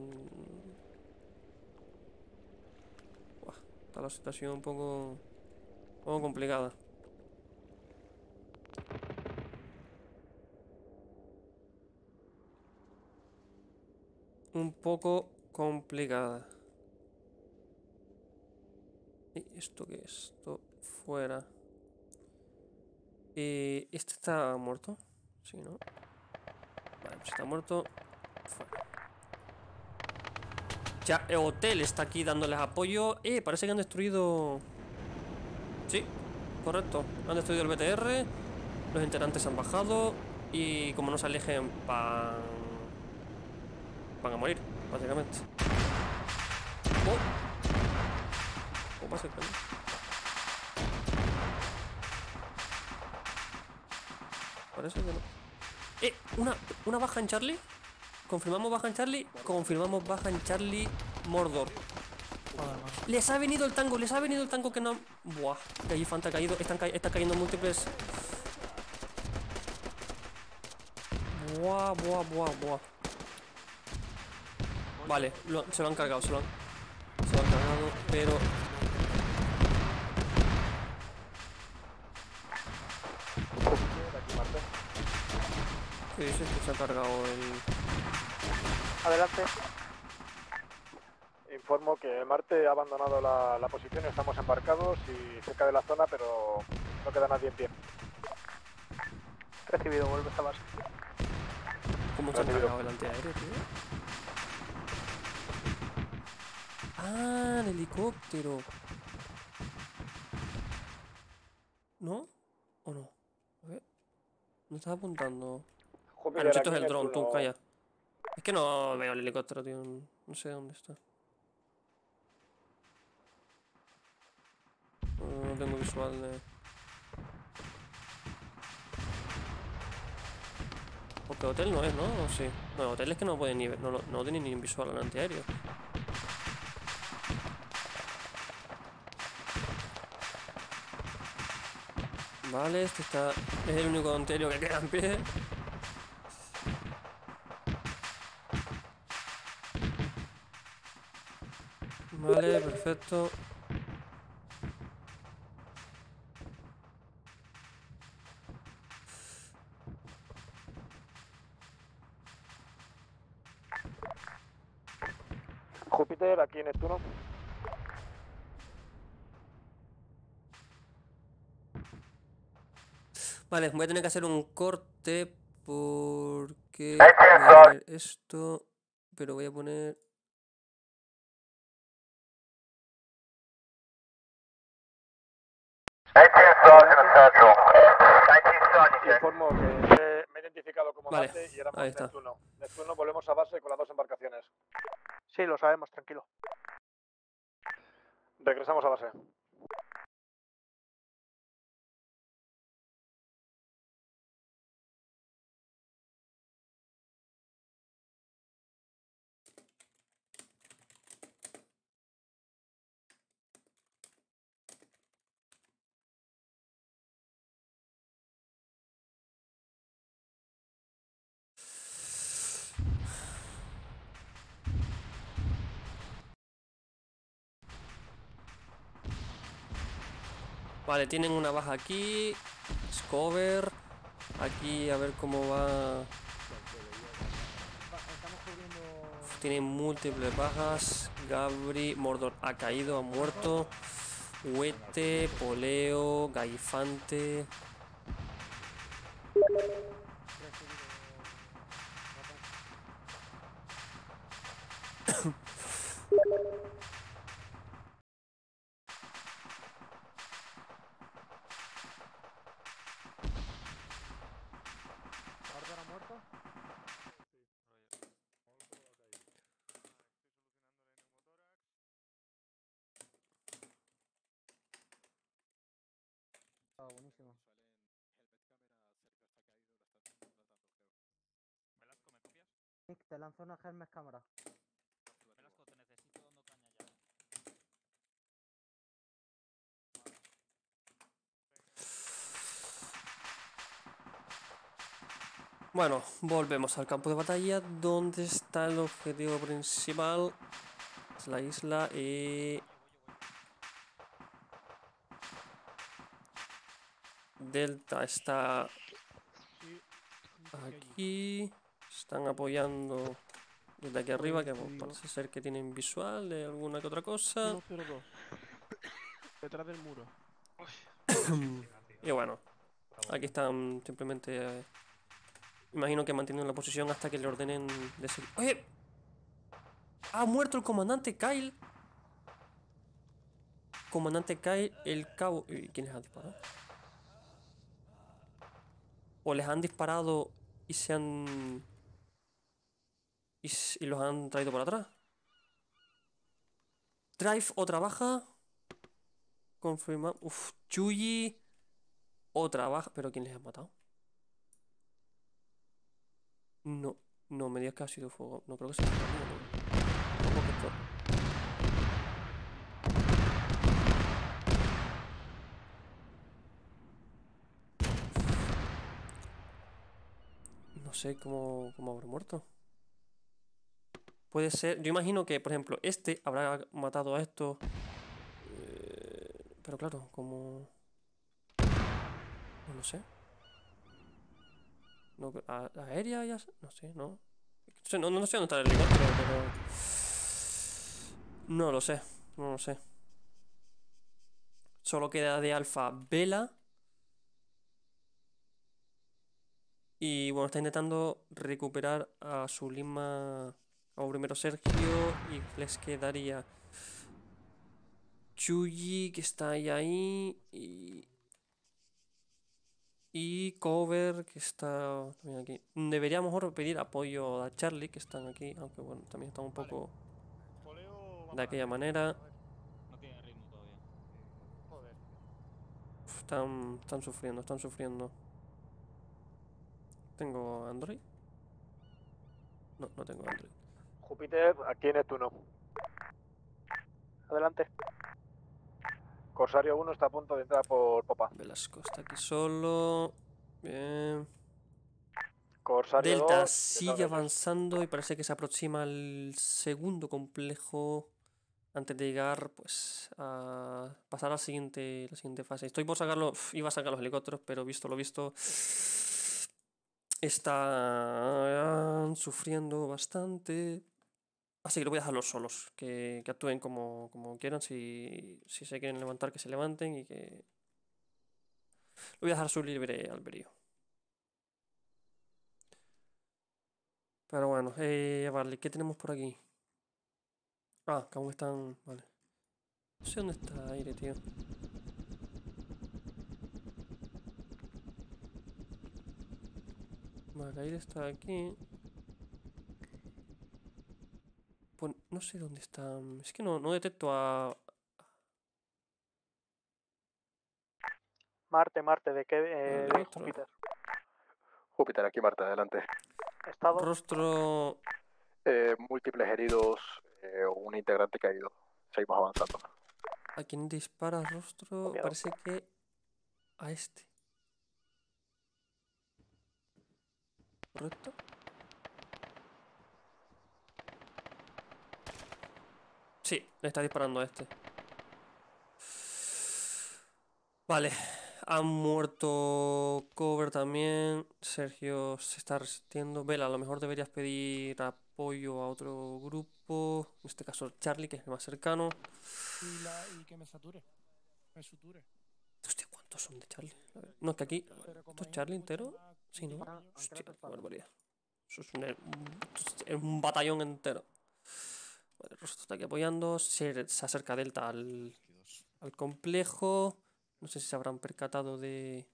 S8: Buah, está la situación un poco complicada. Un poco complicada. ¿Y esto qué es? Esto fuera. Este está muerto. Sí, ¿no? Vale, pues está muerto. Fuera. Ya, el hotel está aquí dándoles apoyo. Parece que han destruido... Sí, correcto. Han destruido el BTR. Los integrantes han bajado. Y como no se alejen, van a morir, básicamente. ¿Cómo pasa el cambio? Parece que no. Una baja en Charlie. Confirmamos baja en Charlie. Confirmamos baja en Charlie. Mordor. Les ha venido el tango, que no. Buah, Gallifante ha caído. Están cayendo múltiples. Buah. Vale, se lo han cargado, se lo han cargado, pero... Sí, se ha cargado el...
S1: Adelante.
S19: Informo que Marte ha abandonado la posición, estamos embarcados y cerca de la zona, pero no queda nadie en pie.
S1: Recibido, vuelves a base.
S8: ¿Cómo se ha cargado el antiaéreo, tío? Ah, el helicóptero. ¿No? ¿O no? A ver. ¿Me estás apuntando?
S19: Júpiter,
S8: no, esto es el
S19: aquí
S8: dron, tú,
S19: Neptuno.
S8: calla. Es que no veo el helicóptero, tío. No sé dónde está. No tengo visual de... Porque hotel no es, ¿no? ¿O sí? No, hotel es que no puede ni ver, no tiene ni visual al antiaéreo. Vale, este está... Es el único antiaéreo que queda en pie. Vale, perfecto.
S19: Júpiter, aquí en Neptuno.
S8: Vale, voy a tener que hacer un corte porque... Voy a poner esto, pero voy a poner...
S19: Informo que me he identificado como
S8: Vale,
S19: Marte y éramos
S8: ahí está.
S19: Neptuno. Neptuno, volvemos a base con las dos embarcaciones.
S1: Sí, lo sabemos, tranquilo.
S19: Regresamos a base.
S8: Vale, tienen una baja aquí. Scover. Aquí a ver cómo va. Uf, tienen múltiples bajas. Gabri, Mordor ha caído, ha muerto. Huete, Poleo, Gaifante.
S11: ¿Mordor ha muerto? Ah, buenísimo. Nick, te lanzo una Hermes cámara.
S9: Velasco, te necesito dando caña ya.
S8: Bueno, volvemos al campo de batalla. ¿Dónde está el objetivo principal? Es la isla y... Delta está aquí. Están apoyando desde aquí arriba, que parece ser que tienen visual de alguna que otra cosa.
S18: 102. Detrás del muro.
S8: Y bueno, Aquí están simplemente... imagino que manteniendo la posición hasta que le ordenen de seguir. ¡Oye! ¡Ha muerto el comandante Kyle! Comandante Kyle, el cabo... ¿Y quién les ha disparado? O les han disparado y se han... y los han traído por atrás. Drive otra baja. Confirma. Uf, Chuyi. Otra baja. ¿Pero quién les ha matado? No, no me digas que ha sido fuego. No creo que sea fuego. No sé cómo habrá muerto. Puede ser. Yo imagino que, por ejemplo, este habrá matado a esto. Pero claro, como... no lo sé. No, aérea ya... no sé, no. No sé dónde está el helicóptero, pero... no lo sé, no lo sé. Solo queda de alfa Vela. Y bueno, está intentando recuperar a su Lima... o primero Sergio. Y les quedaría... Chuyi, que está ahí. Y Cover, que está también aquí. Debería mejor pedir apoyo a Charlie, que están aquí. Aunque bueno, también están un poco de aquella manera.
S20: No tiene ritmo todavía.
S14: Joder.
S8: Están sufriendo, están sufriendo. ¿Tengo Android? No, no tengo Android.
S19: Júpiter, aquí Neptuno.
S1: Adelante.
S19: Corsario 1 está a punto de entrar por Popa.
S8: Velasco está aquí solo. Bien.
S19: Corsario
S8: Delta
S19: 2,
S8: sigue
S19: detrás de ellos.
S8: avanzando y parece que se aproxima al segundo complejo antes de llegar, pues, a pasar a la siguiente fase. Estoy por sacarlo, iba a sacar los helicópteros, pero visto lo visto, están sufriendo bastante. Así que lo voy a dejarlos solos, que actúen como quieran. Si se quieren levantar, que se levanten y que... lo voy a dejar su libre albedrío. Pero bueno, vale, ¿qué tenemos por aquí? Ah, que aún están... vale. No sé dónde está aire, tío. Vale, aire está aquí. Pues no sé dónde están. Es que no detecto a...
S1: Marte, ¿de qué? De Júpiter.
S13: Júpiter, aquí Marte, adelante.
S1: Estado.
S8: Rostro...
S13: múltiples heridos, un integrante caído. Seguimos avanzando.
S8: ¿A quién dispara rostro? Parece que... a este. ¿Correcto? Sí, le está disparando a este. Vale. Han muerto Cover también. Sergio se está resistiendo. Vela, a lo mejor deberías pedir apoyo a otro grupo. En este caso Charlie, que es el más cercano.
S6: Y que me sature. Me suture.
S8: Hostia, ¿cuántos son de Charlie? A ver. No, es que aquí... ¿esto es Charlie entero? Sí, ¿no? Hostia, qué barbaridad. Eso es un batallón entero. Vale, el rostro está aquí apoyando. Se acerca Delta al complejo. No sé si se habrán percatado de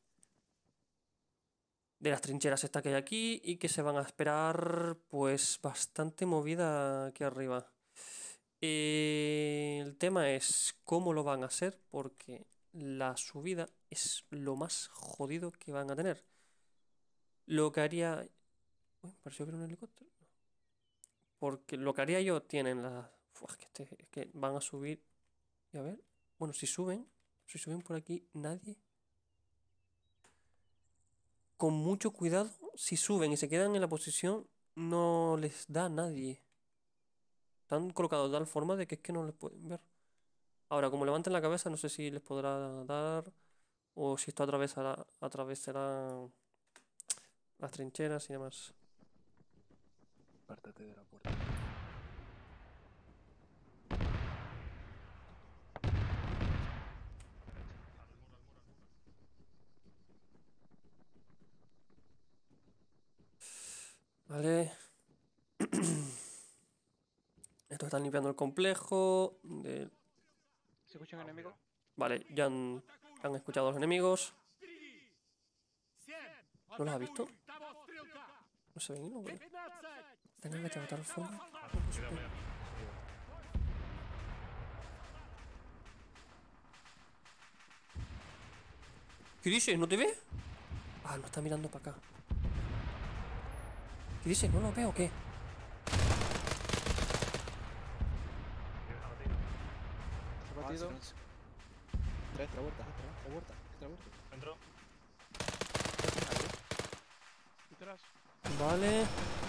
S8: las trincheras estas que hay aquí y que se van a esperar, pues, bastante movida aquí arriba. El tema es cómo lo van a hacer, porque la subida es lo más jodido que van a tener. Lo que haría... uy, me pareció que era un helicóptero. Porque lo que haría yo, tienen la... es que van a subir... y a ver... bueno, si suben por aquí, nadie... con mucho cuidado, si suben y se quedan en la posición, no les da a nadie. Están colocados de tal forma de que es que no les pueden ver. Ahora, como levanten la cabeza, no sé si les podrá dar o si esto atravesará las trincheras y demás.
S10: Apártate de la puerta.
S8: están limpiando el complejo.
S14: ¿Se escuchan enemigos?
S8: Vale, ya han escuchado a los enemigos. ¿No los ha visto? No se ven, ¿no? Tengan que tratar forma. ¿Qué dices? ¿No te ve? Ah, no está mirando para acá. ¿Qué dices? ¿No lo veo o qué?
S6: Batido. Extra vuelta.
S12: Entró.
S14: Detrás.
S8: Vale.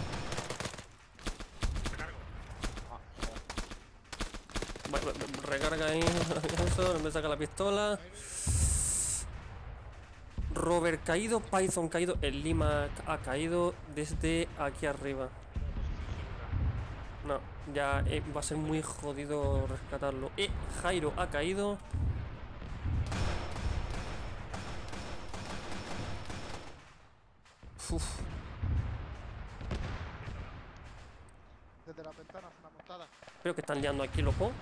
S8: Bueno, recarga ahí eso, me saca la pistola. Robert caído, Python caído, el Lima ha caído desde aquí arriba. No, ya va a ser muy jodido rescatarlo. Jairo ha caído. Uf.
S14: Desde la ventana, una montada.
S8: Creo que están liando aquí, loco.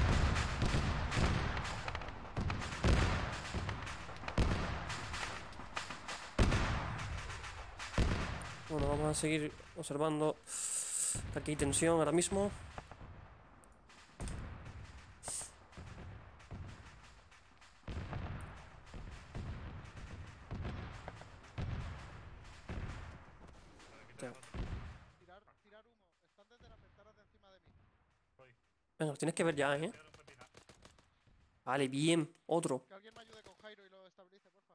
S8: Bueno, vamos a seguir observando. Aquí hay tensión ahora mismo.
S14: Tirar humo. Están desde las ventanas de encima de mí.
S8: Venga, los tienes que ver ya, ¿eh? Vale, bien. Otro.
S14: Que alguien me ayude con Jairo y lo estabilice, porfa.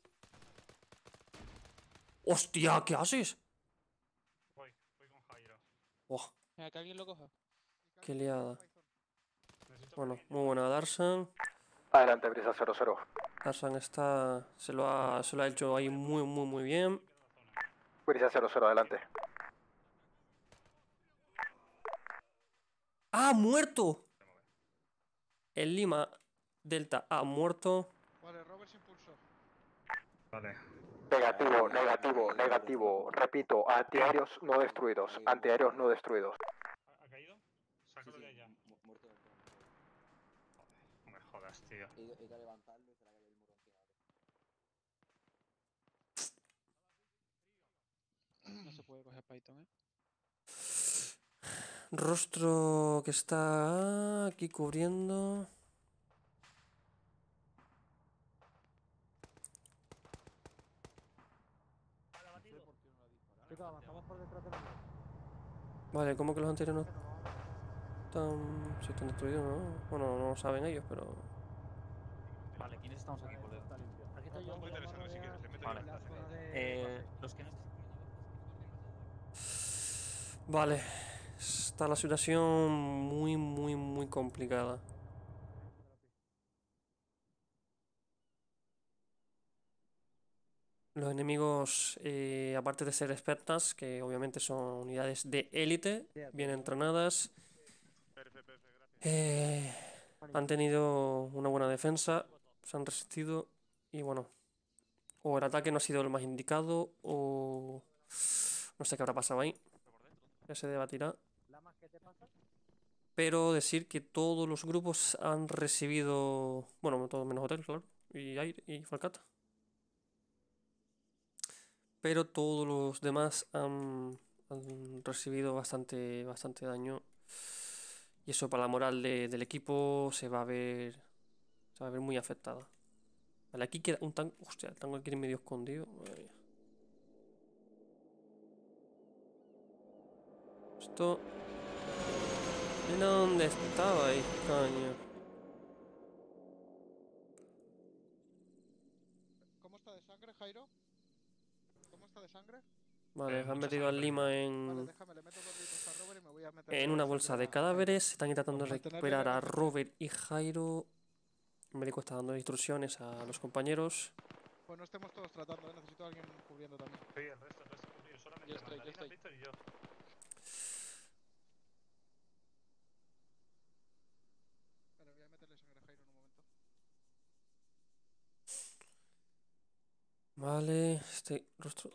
S8: ¡Hostia! ¿Qué haces?
S12: Voy con Jairo.
S8: Oh,
S14: Que alguien lo coja.
S8: qué liada. Bueno, muy buena Darsan.
S13: Adelante, Brisa 00.
S8: Darsan está... Se lo ha hecho ahí muy bien.
S13: Brisa 00, adelante.
S8: ¡Ah, muerto! El Lima Delta ha muerto.
S14: Vale, Robert se impulsó.
S12: Vale.
S13: Negativo. Repito, antiaéreos no destruidos. Antiaéreos no destruidos.
S12: ¿Ha caído? Sácalo de allá.
S6: Muerto del todo.
S12: No me jodas, tío.
S6: He ido a levantarlo y se le ha caído el muro encima.
S14: No se puede coger Python, ¿eh?
S8: Rostro que está aquí cubriendo.
S11: Chicos, avanzamos por detrás de la mesa.
S8: Vale, ¿cómo que los anteriores no están... Si están destruidos, ¿no? Bueno, no lo saben ellos, pero...
S9: Vale, ¿quiénes estamos aquí por dentro?
S11: Aquí estoy yo.
S12: Muy interesante, si quieres. Le meto
S9: Vale. Los que no
S8: Vale. Está la situación muy complicada. Los enemigos, aparte de ser expertas, que obviamente son unidades de élite, bien entrenadas, han tenido una buena defensa, se han resistido y bueno, o el ataque no ha sido el más indicado o no sé qué habrá pasado ahí, ya se debatirá. Pero decir que todos los grupos han recibido, bueno, todos menos hotel, claro, y aire y Falcata. Pero todos los demás han recibido bastante daño. Y eso para la moral del equipo se va a ver muy afectada. Vale, aquí queda un tanque. Hostia, el tanque aquí medio escondido. Madre mía. Esto... Mira dónde estaba ahí, coño.
S14: ¿Cómo está de sangre, Jairo? ¿Cómo está de sangre?
S8: Vale, han metido al Lima
S14: Vale,
S8: en...
S14: déjame, le meto 2 litros a Robert y me voy a meter...
S8: En una bolsa de cadáveres. Están intentando recuperar a Robert y Jairo. El médico está dando instrucciones a los compañeros.
S14: Pues no estemos todos tratando, necesito a alguien cubriendo también.
S12: Sí, el resto. Solamente
S14: Yo estoy.
S12: Víctor y yo.
S14: Vale, voy a meterle sangre a Jairo en un momento.
S8: Vale, este rostro...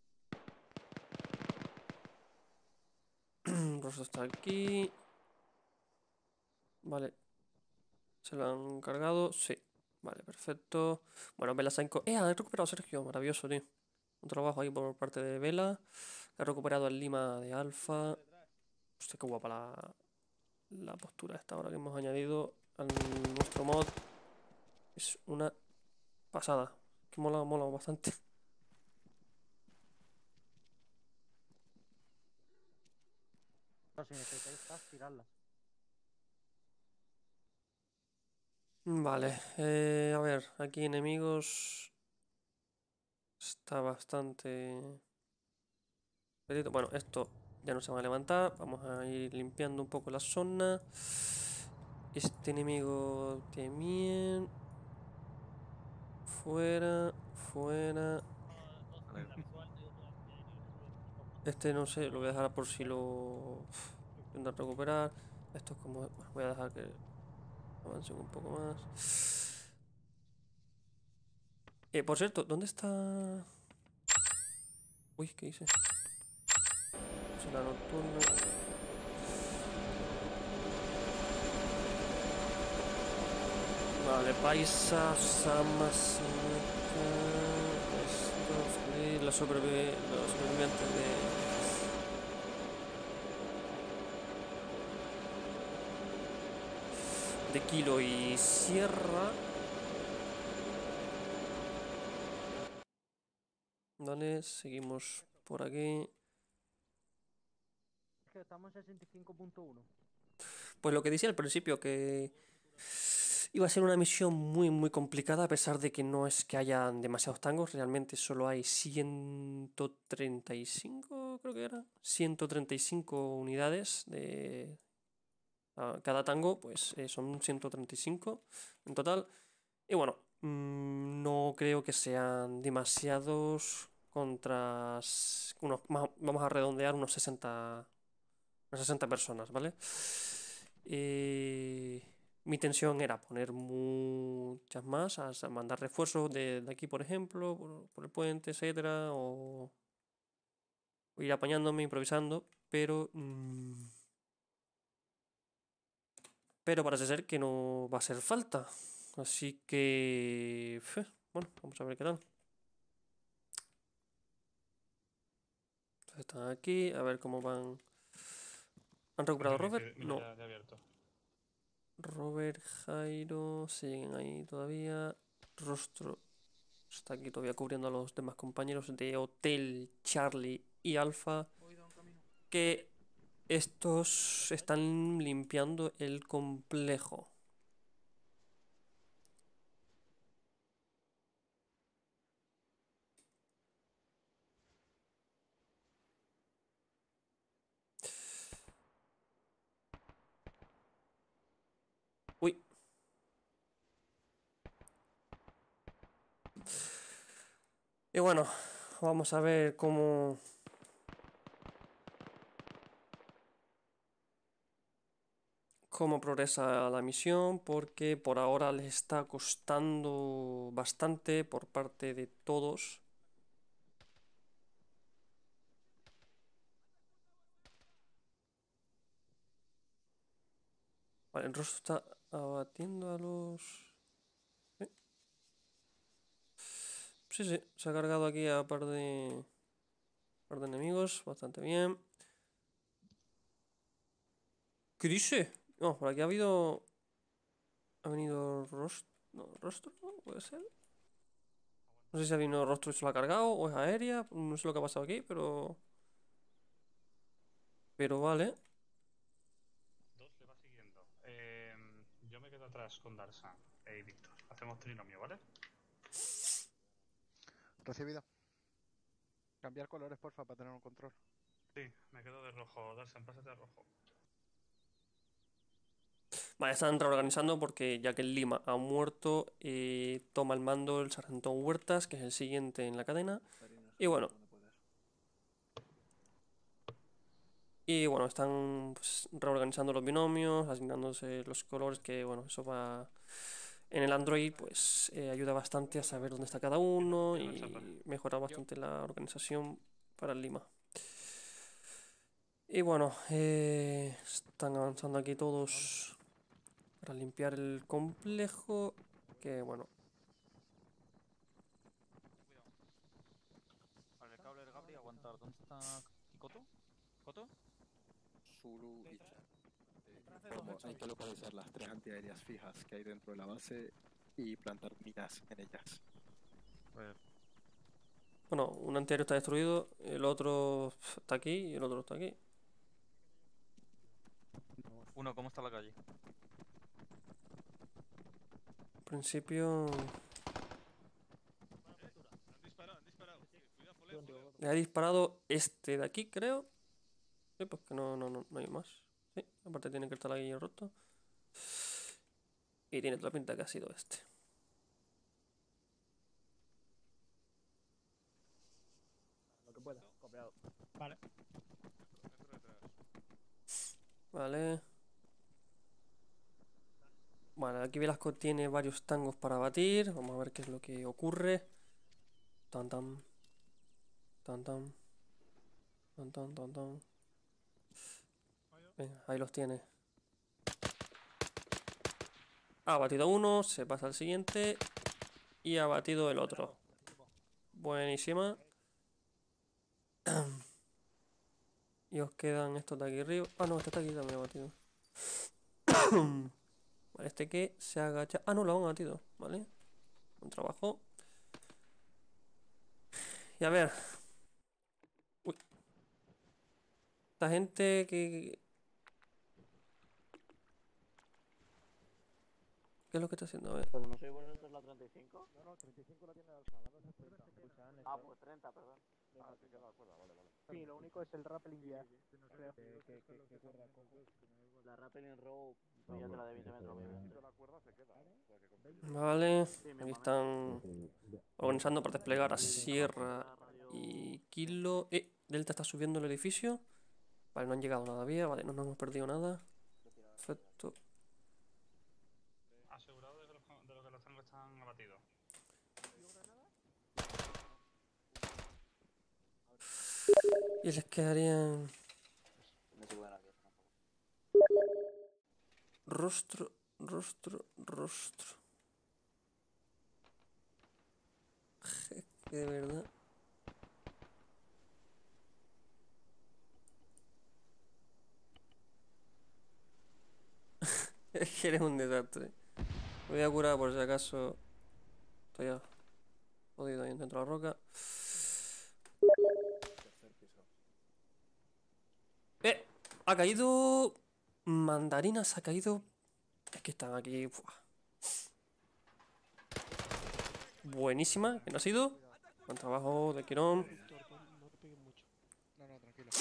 S8: Rostro está aquí. Vale. ¿Se lo han cargado? Sí. Vale, perfecto. Bueno, Vela se ha ha recuperado Sergio. Maravilloso, tío. Un trabajo ahí por parte de Vela. Ha recuperado el Lima de Alfa. Hostia, qué guapa la postura esta ahora que hemos añadido a nuestro mod. Es una pasada. Que mola bastante.
S11: Si necesitáis paz, tirarlas.
S8: Vale, a ver, aquí enemigos está bastante perdido. Bueno, esto ya no se va a levantar. Vamos a ir limpiando un poco la zona. Este enemigo también. Fuera. Este no sé, lo voy a dejar por si lo intento recuperar. Esto es como... Bueno, voy a dejar que avancen un poco más. Por cierto, ¿dónde está...? Uy, ¿qué hice? Es la nocturna. Vale, Paisa, Sama, los sobrevivientes de Kilo y Sierra. Vale, seguimos por aquí.
S11: Es que estamos en 65.1.
S8: Pues lo que decía al principio, que iba a ser una misión muy complicada, a pesar de que no es que haya demasiados tangos, realmente solo hay 135, creo que era, 135 unidades de... Cada tango, pues son 135 en total. Y bueno, no creo que sean demasiados contra vamos a redondear unos 60 personas, ¿vale? Mi intención era poner muchas más, a mandar refuerzos de aquí, por ejemplo, por el puente, etcétera, o ir apañándome, improvisando, pero parece ser que no va a hacer falta. Así que... bueno, vamos a ver qué tal. Entonces están aquí, a ver cómo van. ¿Han recuperado Robert? No. Robert, Jairo, siguen ahí todavía. Rostro está aquí todavía cubriendo a los demás compañeros de Hotel, Charlie y Alfa. Que estos están limpiando el complejo. Uy. Y bueno, vamos a ver cómo progresa la misión, porque por ahora les está costando bastante por parte de todos. Vale, el rostro está abatiendo a los... Sí, se ha cargado aquí a par de enemigos, bastante bien. ¿Qué dice? No, por aquí ha venido rostro, no, rostro, ¿no? ¿Puede ser? No sé si ha venido rostro y se lo ha cargado o es aérea, no sé lo que ha pasado aquí, pero vale.
S21: Dos le va siguiendo. Yo me quedo atrás con Darsa y Víctor. Hacemos trinomio, ¿vale?
S6: Recibido. Cambiar colores, porfa, para tener un control.
S21: Sí, me quedo de rojo. Darsa, pásate a rojo.
S8: Vale, están reorganizando porque ya que el Lima ha muerto, toma el mando el sargento Huertas, que es el siguiente en la cadena. Y bueno. Están pues, reorganizando los binomios, asignándose los colores, que bueno, eso va... En el Android pues ayuda bastante a saber dónde está cada uno y mejora bastante la organización para el Lima. Y bueno, están avanzando aquí todos Para limpiar el complejo. Que bueno.
S9: Vale, el cable del Gabri, aguantar. ¿Dónde está Kikoto? ¿Koto?
S13: Zulu y hay que localizar las 3 antiaéreas fijas que hay dentro de la base y plantar minas en ellas.
S8: Bueno, un antiaéreo está destruido, el otro está aquí y el otro está aquí.
S9: Uno, ¿cómo está la calle?
S8: En principio... Le ha disparado este de aquí, creo. Sí, pues que no hay más. Sí, aparte tiene que estar la guía roto. Y tiene toda la pinta que ha sido este.
S6: Lo que pueda, copiado. Vale.
S8: Vale. Vale, aquí Velasco tiene varios tangos para batir. Vamos a ver qué es lo que ocurre. Tan tan. Tan tan. Tan tan tan tan. Venga, ahí los tiene. Ha batido uno, se pasa al siguiente. Y ha batido el otro. Buenísima. Y os quedan estos de aquí arriba. Ah, no, este está aquí también ha batido. Vale, este que se agacha. Ah, no, lo han batido. Vale. Buen trabajo. Y a ver. Uy. Esta gente que... ¿Qué es lo que está haciendo? A ver.
S5: ¿Pero no soy bueno, esto es la 35?
S6: No, 35 la tiene Alfa, no se 30.
S5: Ah, pues 30, perdón.
S6: Ah, se queda la cuerda, vale. Sí, lo único es el rappelling gear. Creo.
S5: La rappelling rope, ya te la de 20 metros.
S6: La cuerda se queda.
S8: Vale. Aquí están organizando para desplegar a Sierra y Kilo. Delta está subiendo el edificio. Vale, no han llegado todavía. Vale, no nos hemos perdido nada. Perfecto.
S21: Asegurado de que los tangos están abatidos.
S8: Y les quedarían... Rostro. Que de verdad... Es que eres un desastre. Me voy a curar por si acaso. Estoy ya jodido ahí dentro de la roca. Ha caído... Mandarinas, ha caído... Es que están aquí... Buah. Buenísima, ¿quién ha sido? Buen trabajo de Quirón.
S14: No te pegues mucho. No, tranquilo.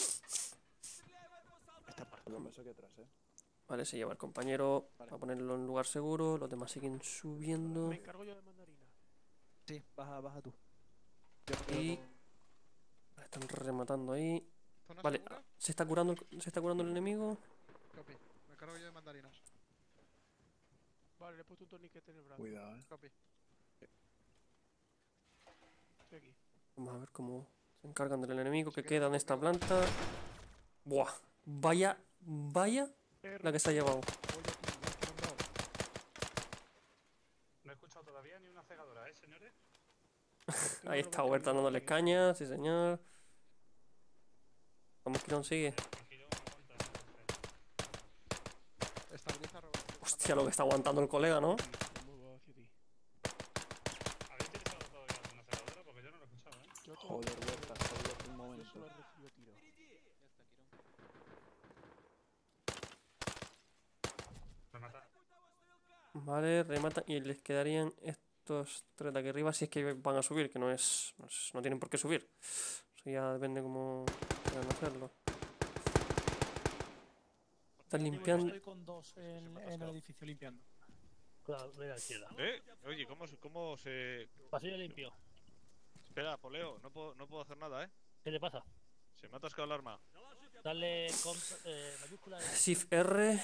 S6: Esta parte. Lo paso aquí atrás,
S8: Vale, se lleva el compañero a ponerlo en lugar seguro. Los demás siguen subiendo.
S14: Me encargo yo de mandarina.
S6: Sí, baja tú.
S8: Y... Están rematando ahí. Vale, se está curando el enemigo.
S14: Copy. Me encargo yo de mandarinas. Vale, le he puesto un torniquete en el brazo.
S6: Cuidado,
S14: Copy. Estoy aquí.
S8: Vamos a ver cómo se encargan del enemigo que queda en esta planta. Buah, vaya la que se ha llevado.
S21: No he escuchado todavía ni una cegadora, señores.
S8: Ahí está Huerta dándoles caña, sí señor. Vamos, Quirón, sigue. Hostia, lo que está aguantando el colega, ¿no?
S21: ¿Habéis utilizado todavía una cegadora? Porque yo no lo he escuchado,
S6: Joder, Huerta, un momento.
S8: Vale, rematan y les quedarían estos 3 de aquí arriba si es que van a subir, que no tienen por qué subir. Eso ya depende cómo quieran hacerlo. Están limpiando.
S14: Estoy con 2 en el edificio limpiando.
S16: Claro, mira, izquierda.
S12: Oye, ¿cómo se...?
S16: Pasillo limpio.
S12: Espera, Poleo, no puedo hacer nada, ¿eh?
S16: ¿Qué te pasa?
S12: Se me ha atascado el arma.
S16: Dale con mayúscula.
S8: Shift R.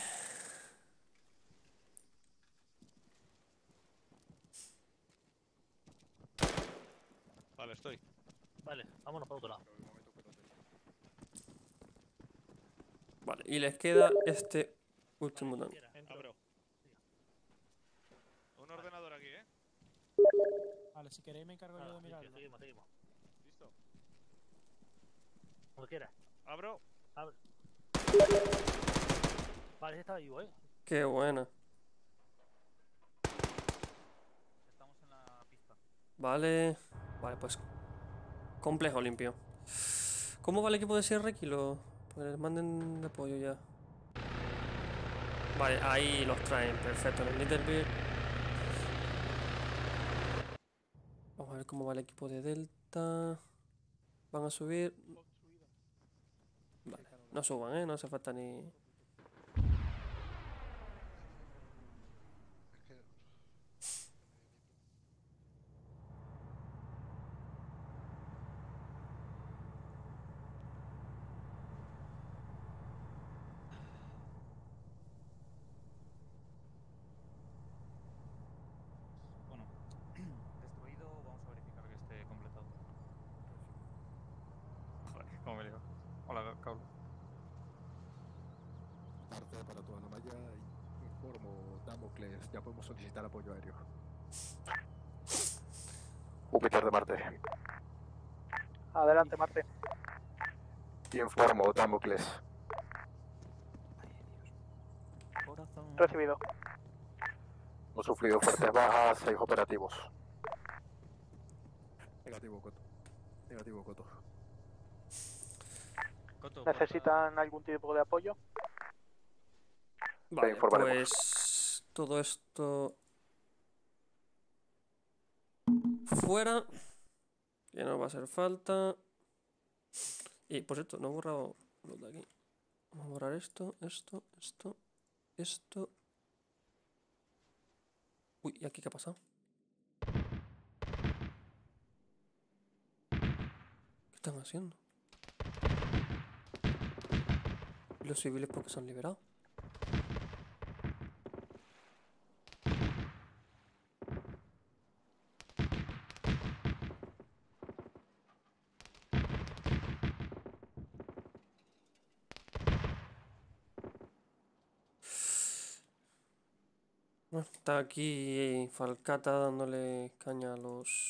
S12: Vale, estoy.
S16: Vale, vámonos para otro lado.
S8: Vale, y les queda este último daño.
S12: Abro.
S14: Vale, si queréis me encargo yo de mirarlo.
S16: Seguimos.
S20: Listo.
S16: Como quieras.
S20: Abro.
S16: Abre. Vale, ese está vivo,
S8: Qué buena.
S9: Estamos en la pista.
S8: Vale. Vale, pues. Complejo limpio. ¿Cómo va el equipo de Sierra Kilo? Pues manden de apoyo ya. Vale, ahí los traen. Perfecto, en el Little Bit. Vamos a ver cómo va el equipo de Delta. Van a subir. Vale, no suban, no hace falta ni...
S9: Bueno, destruido, vamos a verificar que esté completado. Joder, ¿cómo me lío? Hola, Carlos.
S13: Parte para toda la malla, informo Damocles, ya podemos solicitar apoyo aéreo. Júpiter de Marte.
S1: Adelante, Marte.
S13: Informo Damocles.
S1: Recibido.
S13: Hemos sufrido fuertes bajas, 6 operativos. Negativo, Coto. Negativo, Coto.
S1: ¿Necesitan algún tipo de apoyo?
S8: Vale,
S13: informaremos.
S8: pues... Todo esto... Fuera. Ya no va a hacer falta. Y por cierto, no he borrado lo de aquí. Vamos a borrar esto. Uy, ¿y aquí qué ha pasado? ¿Qué están haciendo? ¿Y los civiles por qué se han liberado? Bueno, está aquí Falcata dándole caña a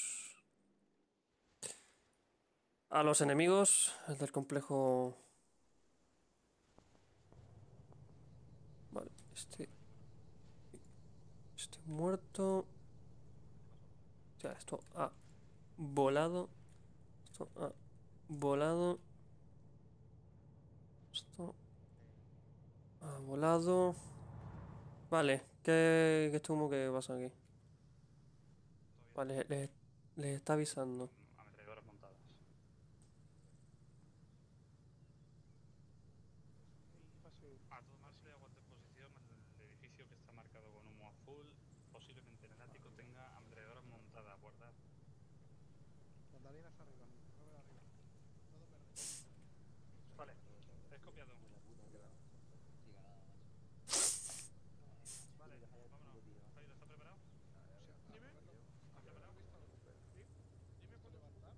S8: los enemigos, el del complejo. Vale, este muerto. Ya, esto ha volado. Esto ha volado. Esto ha volado. Vale, ¿qué estuvo que pasa aquí? Vale, les está avisando.
S21: Ametralladoras montadas. A todo marzo le aguante en posición el edificio que está marcado con humo azul. Posiblemente en el ático tenga ametralladoras montadas. Guardad.
S6: Mandarinas arriba, Robert arriba. Todo verde.
S21: Vale, es copiado. Vale, vámonos. Jairo, ¿está preparado?
S6: Dime. ¿Has preparado? ¿Sí? Dime cuándo levantar.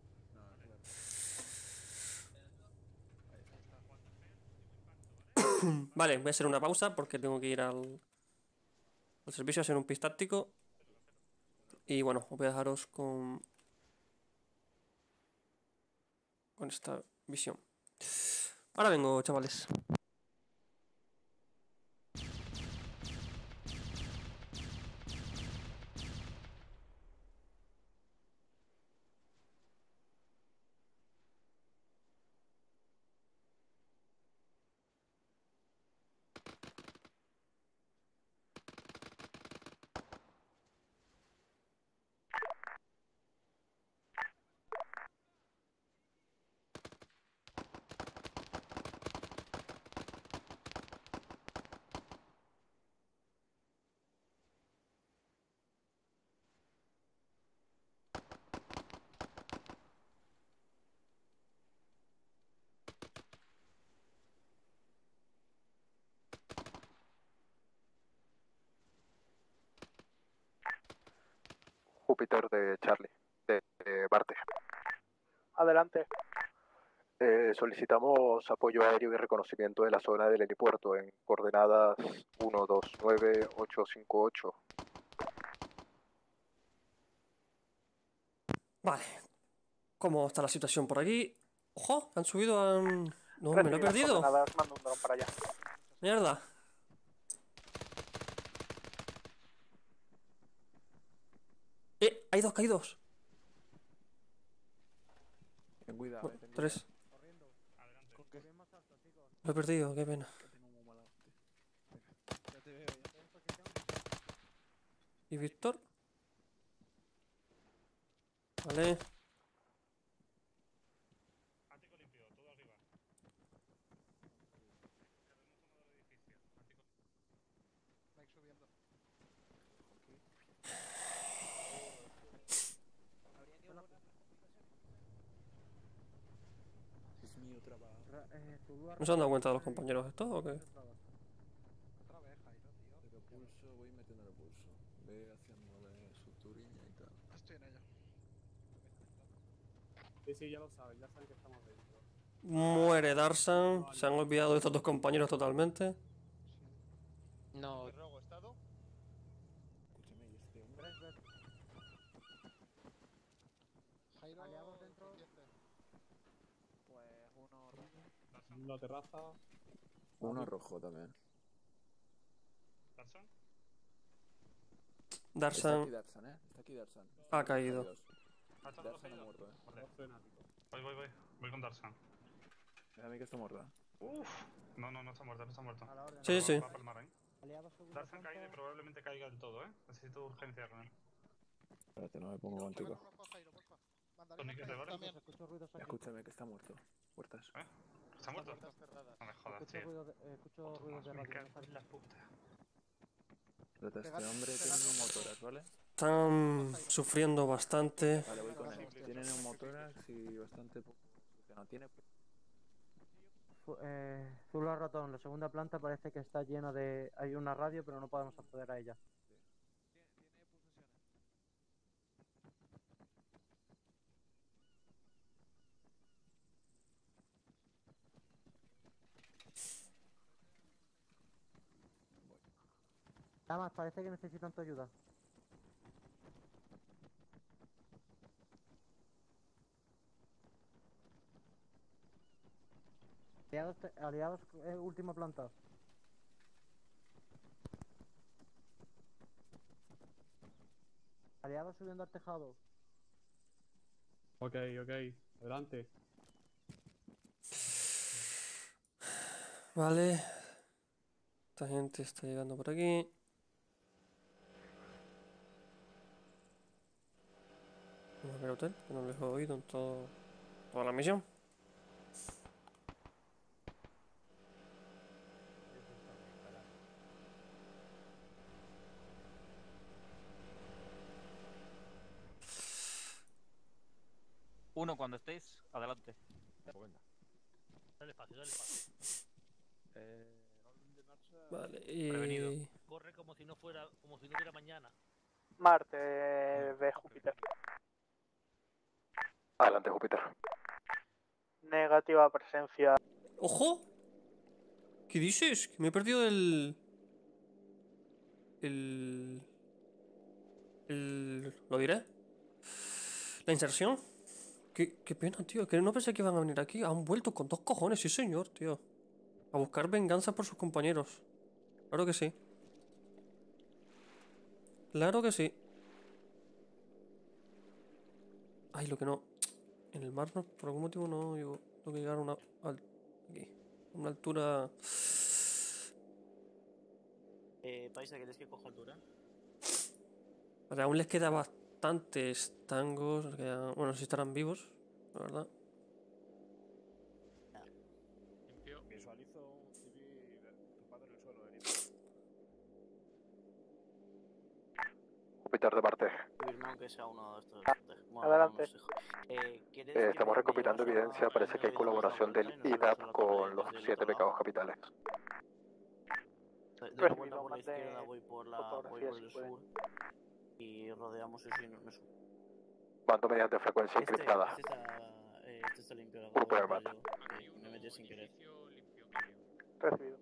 S8: Vale, voy a hacer una pausa porque tengo que ir al servicio a hacer un pis táctico. Y bueno, os voy a dejaros con esta visión. Ahora vengo, chavales.
S13: Júpiter de Charlie, de Marte.
S1: Adelante.
S13: Solicitamos apoyo aéreo y reconocimiento de la zona del helipuerto en coordenadas 129858.
S8: Vale. ¿Cómo está la situación por aquí? ¡Ojo! Han subido a... No, me lo he perdido.
S1: Nada, os mando un dron para allá.
S8: Mierda. Hay 2 caídos.
S13: Ten cuidado,
S8: Bueno, 3. Lo he perdido, qué pena. ¿Y Víctor? Vale.
S21: Ático limpio, todo arriba.
S14: Vais subiendo.
S10: Es mío trabajo.
S8: ¿No se han dado cuenta de los compañeros estos o qué?
S14: Otra vez, Jairo, tío.
S10: Pero pulso, voy metiendo el pulso. Ve haciéndole su turiña y tal.
S14: Estoy en ello.
S6: Sí, ya lo saben que estamos dentro.
S8: Muere Darsan. Se han olvidado de estos 2 compañeros totalmente.
S17: No.
S10: ¿Rogo estado? Escúchame, ¿y este hombre?
S14: Jairo,
S11: Aliados dentro.
S14: pendiente. Pues uno rojo.
S6: Una terraza.
S10: Uno rojo también.
S21: ¿Darsan?
S10: Está
S8: Darsan
S10: aquí Darsan, Está aquí Darsan.
S8: ha caído.
S21: ¿Darsan
S10: Darsan ha muerto,
S21: Vale. Voy con Darsan.
S10: Mira a mí que está muerta.
S21: Uf. No está muerto, no está muerto.
S11: A la orden.
S8: Sí, sí.
S21: Va a palmar,
S11: Aliados segunda
S21: Darsan
S11: planta.
S21: caído y probablemente caiga del todo, Necesito urgencia con él.
S10: Espérate, no me pongo contigo.
S14: Rojo, Jairo, porfa.
S21: Toniquete, ¿vale?
S14: También.
S11: Escucho ruidos aquí.
S10: Escúchame que está muerto. Puertas.
S21: ¿Está muerto?
S14: Puertas cerradas.
S21: No me jodas,
S11: Escucho
S21: tío.
S11: ruidos de
S21: Me
S11: radio.
S21: cago en la puta.
S10: Espérate, este hombre tiene neumotórax, ¿vale?
S8: Están sufriendo bastante.
S10: Vale, voy con él. Tiene neumotórax y bastante poco que no tiene.
S11: Zulo Ratón, la segunda planta parece que está llena de... Hay una radio, pero no podemos acceder a ella. Nada más, parece que necesitan tu ayuda. Aliados, última planta. Aliados subiendo al tejado.
S6: Ok, adelante.
S8: Vale. Esta gente está llegando por aquí. Vamos a ver el hotel, que no les he oído en toda la misión.
S9: Uno, cuando estéis, adelante.
S20: Venga.
S16: Dale espacio, dale espacio.
S20: Orden de marcha.
S8: Vale,
S9: Prevenido.
S16: Corre como si no hubiera mañana.
S1: Marte, ve Júpiter.
S13: Adelante, Júpiter.
S1: Negativa presencia.
S8: ¡Ojo! ¿Qué dices? Que me he perdido lo diré. La inserción. Qué pena, tío. Que no pensé que iban a venir aquí. Han vuelto con 2 cojones, sí señor, tío. A buscar venganza por sus compañeros. Claro que sí. Claro que sí. Ay, lo que no. En el mar, no, por algún motivo no. Yo tengo que llegar a una... Aquí. A una altura...
S16: Paisa, ¿quieres que coja altura?
S8: Vale, aún les queda bastantes tangos. Bueno, no sé si estarán vivos, la verdad.
S20: Limpio. Visualizo un civil tumbado en el suelo herido.
S13: Júpiter de Marte.
S16: Aunque sea uno de estos.
S1: Adelante.
S13: Estamos recopilando evidencia. Parece que hay colaboración del IDAP con los 7 pecados capitales.
S16: De la vuelta por la izquierda voy por el sur y rodeamos el sur.
S13: Mando mediante frecuencia encriptada.
S16: Este está limpio.
S13: Grupo de Marte.
S16: Me metí sin querer.
S1: Recibido.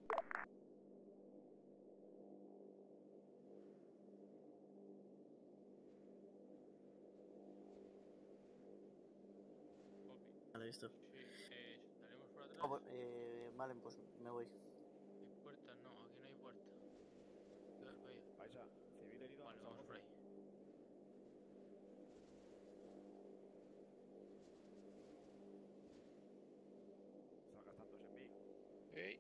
S16: tarde, Víctor.
S9: Salimos por atrás.
S16: Vale, pues me voy.
S9: ¿Hay puerta? No, aquí no hay puerta. Vaya.
S20: Paisa, civil herido.
S9: Vale, vamos por ahí.
S20: Están gastándose en mí.
S9: ¡Ey!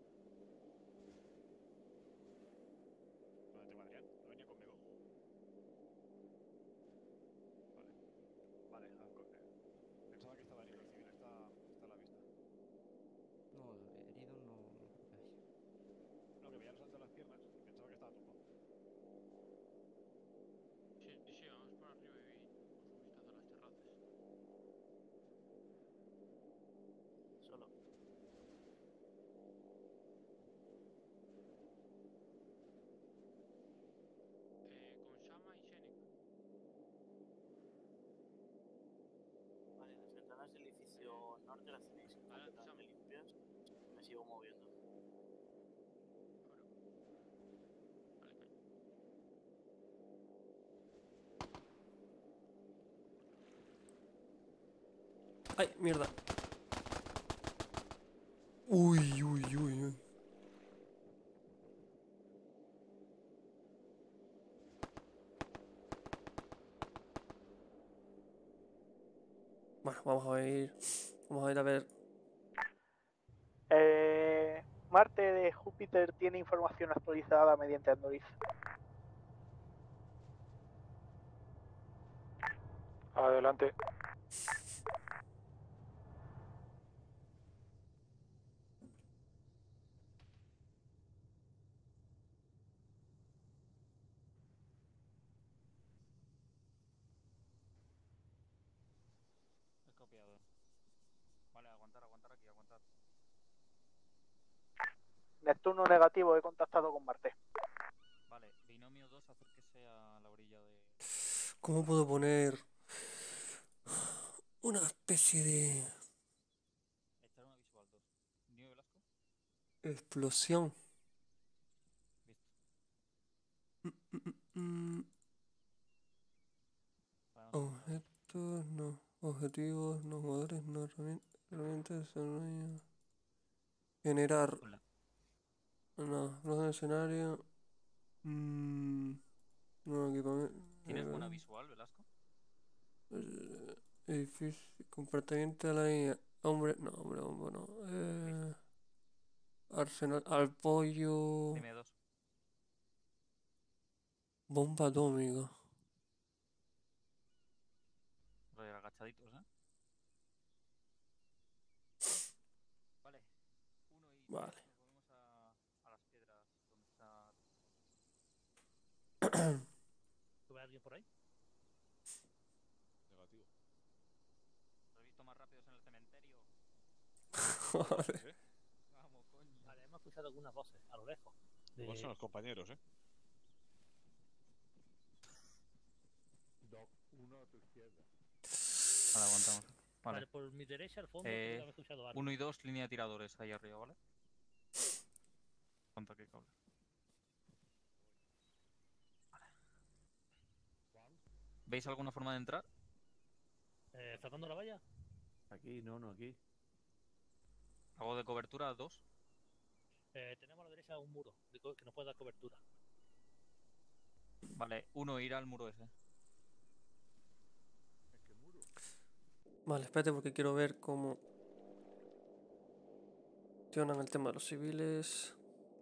S20: ¿Dónde tengo a Adrián? ¿No venía conmigo? Vale. Pensaba que estaba herido el civil. Está a la vista.
S2: No, herido no.
S20: No, que veía los saltos de las piernas y pensaba que estaba tumbado.
S9: Sí, vamos por arriba y un vistazo a las terrazas.
S16: Solo.
S9: Con Shama y Shenik.
S16: Vale, las ventanas del edificio norte las tenéis completamente limpias. Me sigo moviendo.
S8: ¡Ay, mierda! Uy, uy, uy, uy. Bueno, vamos a ir a ver.
S1: Marte de Júpiter tiene información actualizada mediante Android.
S19: Adelante.
S9: He copiado. Vale, aguantar aquí, aguantar.
S1: Neptuno negativo, he contactado con Marte.
S9: Vale, binomio 2, acérquese a la orilla de...
S8: ¿Cómo puedo poner una especie de
S9: Echar una visual 2. ¿Nieve Velasco?
S8: explosión?
S9: Visto.
S8: Objetos, no. Objetivos, no. Jugadores, no. Herramientas de desarrollo. Generar.
S9: Hola.
S8: No. Los de escenario. No, equipamiento.
S9: ¿Tienes buena visual, Velasco?
S8: Edificio. Comportamiento de la IA. Hombre, no. Arsenal. Al pollo.
S9: Dime 2.
S8: Bomba atómica.
S9: Rollo agachaditos, ¿eh? Vale. 1 y 3
S8: Vale.
S9: nos movemos a las piedras donde está...
S14: ¿Tuve alguien por ahí?
S20: Negativo.
S9: ¿Lo he visto más rápidos en el cementerio?
S8: Joder.
S9: Vamos, coño.
S14: Vale, hemos escuchado algunas voces a lo lejos.
S20: Igual son los compañeros,
S6: Doc, uno a tu izquierda.
S9: Vale, aguantamos.
S14: Vale, por mi derecha al fondo creo que había escuchado algo.
S9: 1 y 2, línea de tiradores ahí arriba, ¿vale? Cuánto que cable. Vale. ¿Veis alguna forma de entrar?
S14: ¿Sacando la valla?
S6: Aquí, no, aquí.
S9: ¿Hago de cobertura 2?
S14: Tenemos a la derecha un muro que nos puede dar cobertura.
S9: Vale, 1 ir al muro ese.
S8: Vale, espérate porque quiero ver cómo funcionan el tema de los civiles.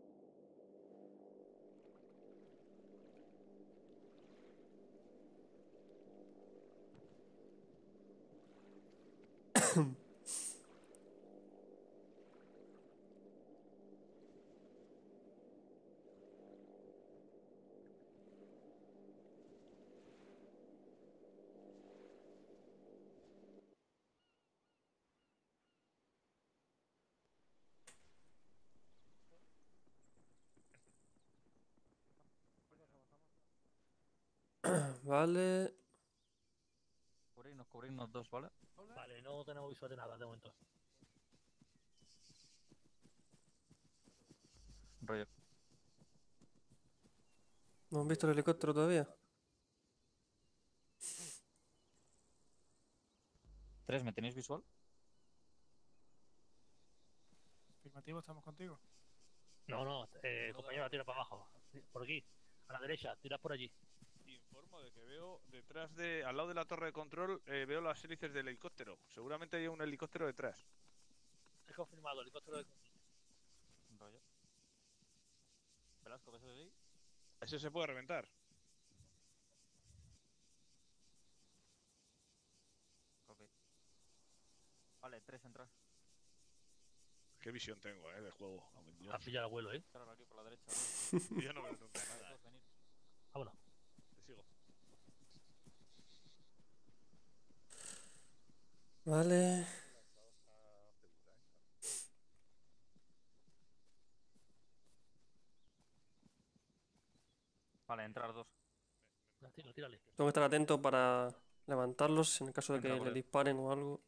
S8: Vale.
S9: Cubrirnos 2, ¿vale?
S14: Vale, no tenemos visual de nada de momento.
S9: Rollo.
S8: ¿No han visto el helicóptero todavía?
S9: 3, ¿me tenéis visual?
S19: Afirmativo, estamos contigo.
S7: No, compañero, tira para abajo. Por aquí, a la derecha, tira por allí.
S12: Informo de que veo detrás de, al lado de la torre de control, veo las hélices del helicóptero. Seguramente hay un helicóptero detrás.
S7: He confirmado, helicóptero de control.
S9: Rollo. Velasco, ¿ves eso ahí?
S12: Ese se puede reventar.
S9: Ok. Vale, 3 entrar.
S12: Qué visión tengo, de juego.
S7: Has pillado al abuelo,
S9: Claro, aquí por la derecha.
S12: Yo no veo nunca nada.
S7: Vámonos.
S12: Te sigo.
S8: Vale.
S9: Vale, entrar 2.
S7: Tírale.
S8: Tengo que estar atento para levantarlos en el caso de que
S9: Entra por
S8: le
S9: él.
S8: disparen o algo.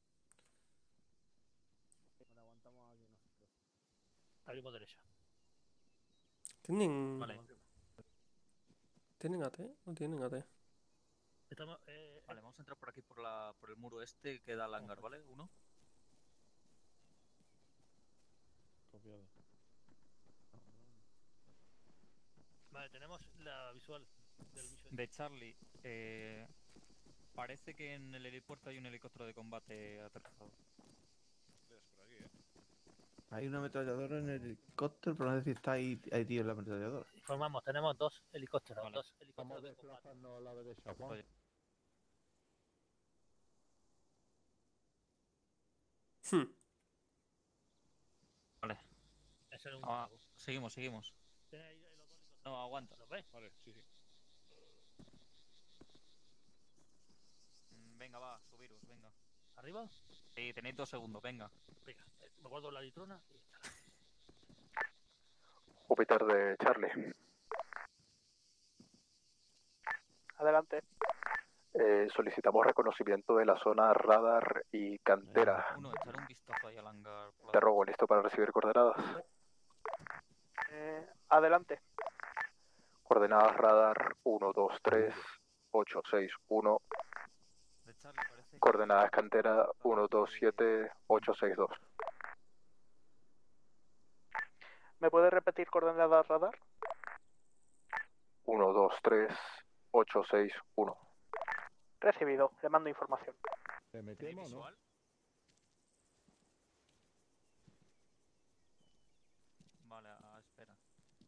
S7: Abrimos derecha.
S8: ¿Tienen.
S9: Vale.
S8: ¿Tienen AT? ¿No tienen AT?
S7: Estamos,
S9: Vale, vamos a entrar por aquí por el muro este que da al hangar, ¿vale? 1.
S6: Copiado.
S7: Vale, tenemos la visual del bicho.
S9: De Charlie, parece que en el helipuerto hay un helicóptero de combate aterrizado.
S12: Por aquí,
S18: Hay una ametralladora en el helicóptero, pero no sé si está ahí tío en la ametralladora.
S7: Informamos, tenemos 2 helicópteros.
S9: Vale.
S7: 2 helicópteros
S6: Estamos
S7: de combate.
S6: desplazando a la derecha, Juan.
S9: Oye. Vale.
S7: Ese es un
S9: seguimos.
S7: ¿Tienes ahí los 2 helicópteros?
S9: No, aguanta.
S7: ¿Los ves?
S12: Vale, sí.
S9: Venga, va, subiros, venga.
S7: ¿Arriba?
S9: Sí, tenéis 2 segundos, venga.
S7: Venga, me guardo la litrona y
S13: Júpiter de Charlie.
S1: Adelante.
S13: Solicitamos reconocimiento de la zona radar y cantera.
S9: Uno, echar un vistazo ahí al hangar.
S13: Te robo, listo para recibir coordenadas.
S1: Adelante.
S13: Coordenadas radar 123 861.
S9: De Charlie, parece.
S13: Coordenadas cantera 127 862.
S1: ¿Me puede repetir coordenadas radar?
S13: 123 861.
S1: Recibido. Le mando información.
S6: ¿Le metemos, no?
S9: Vale, espera.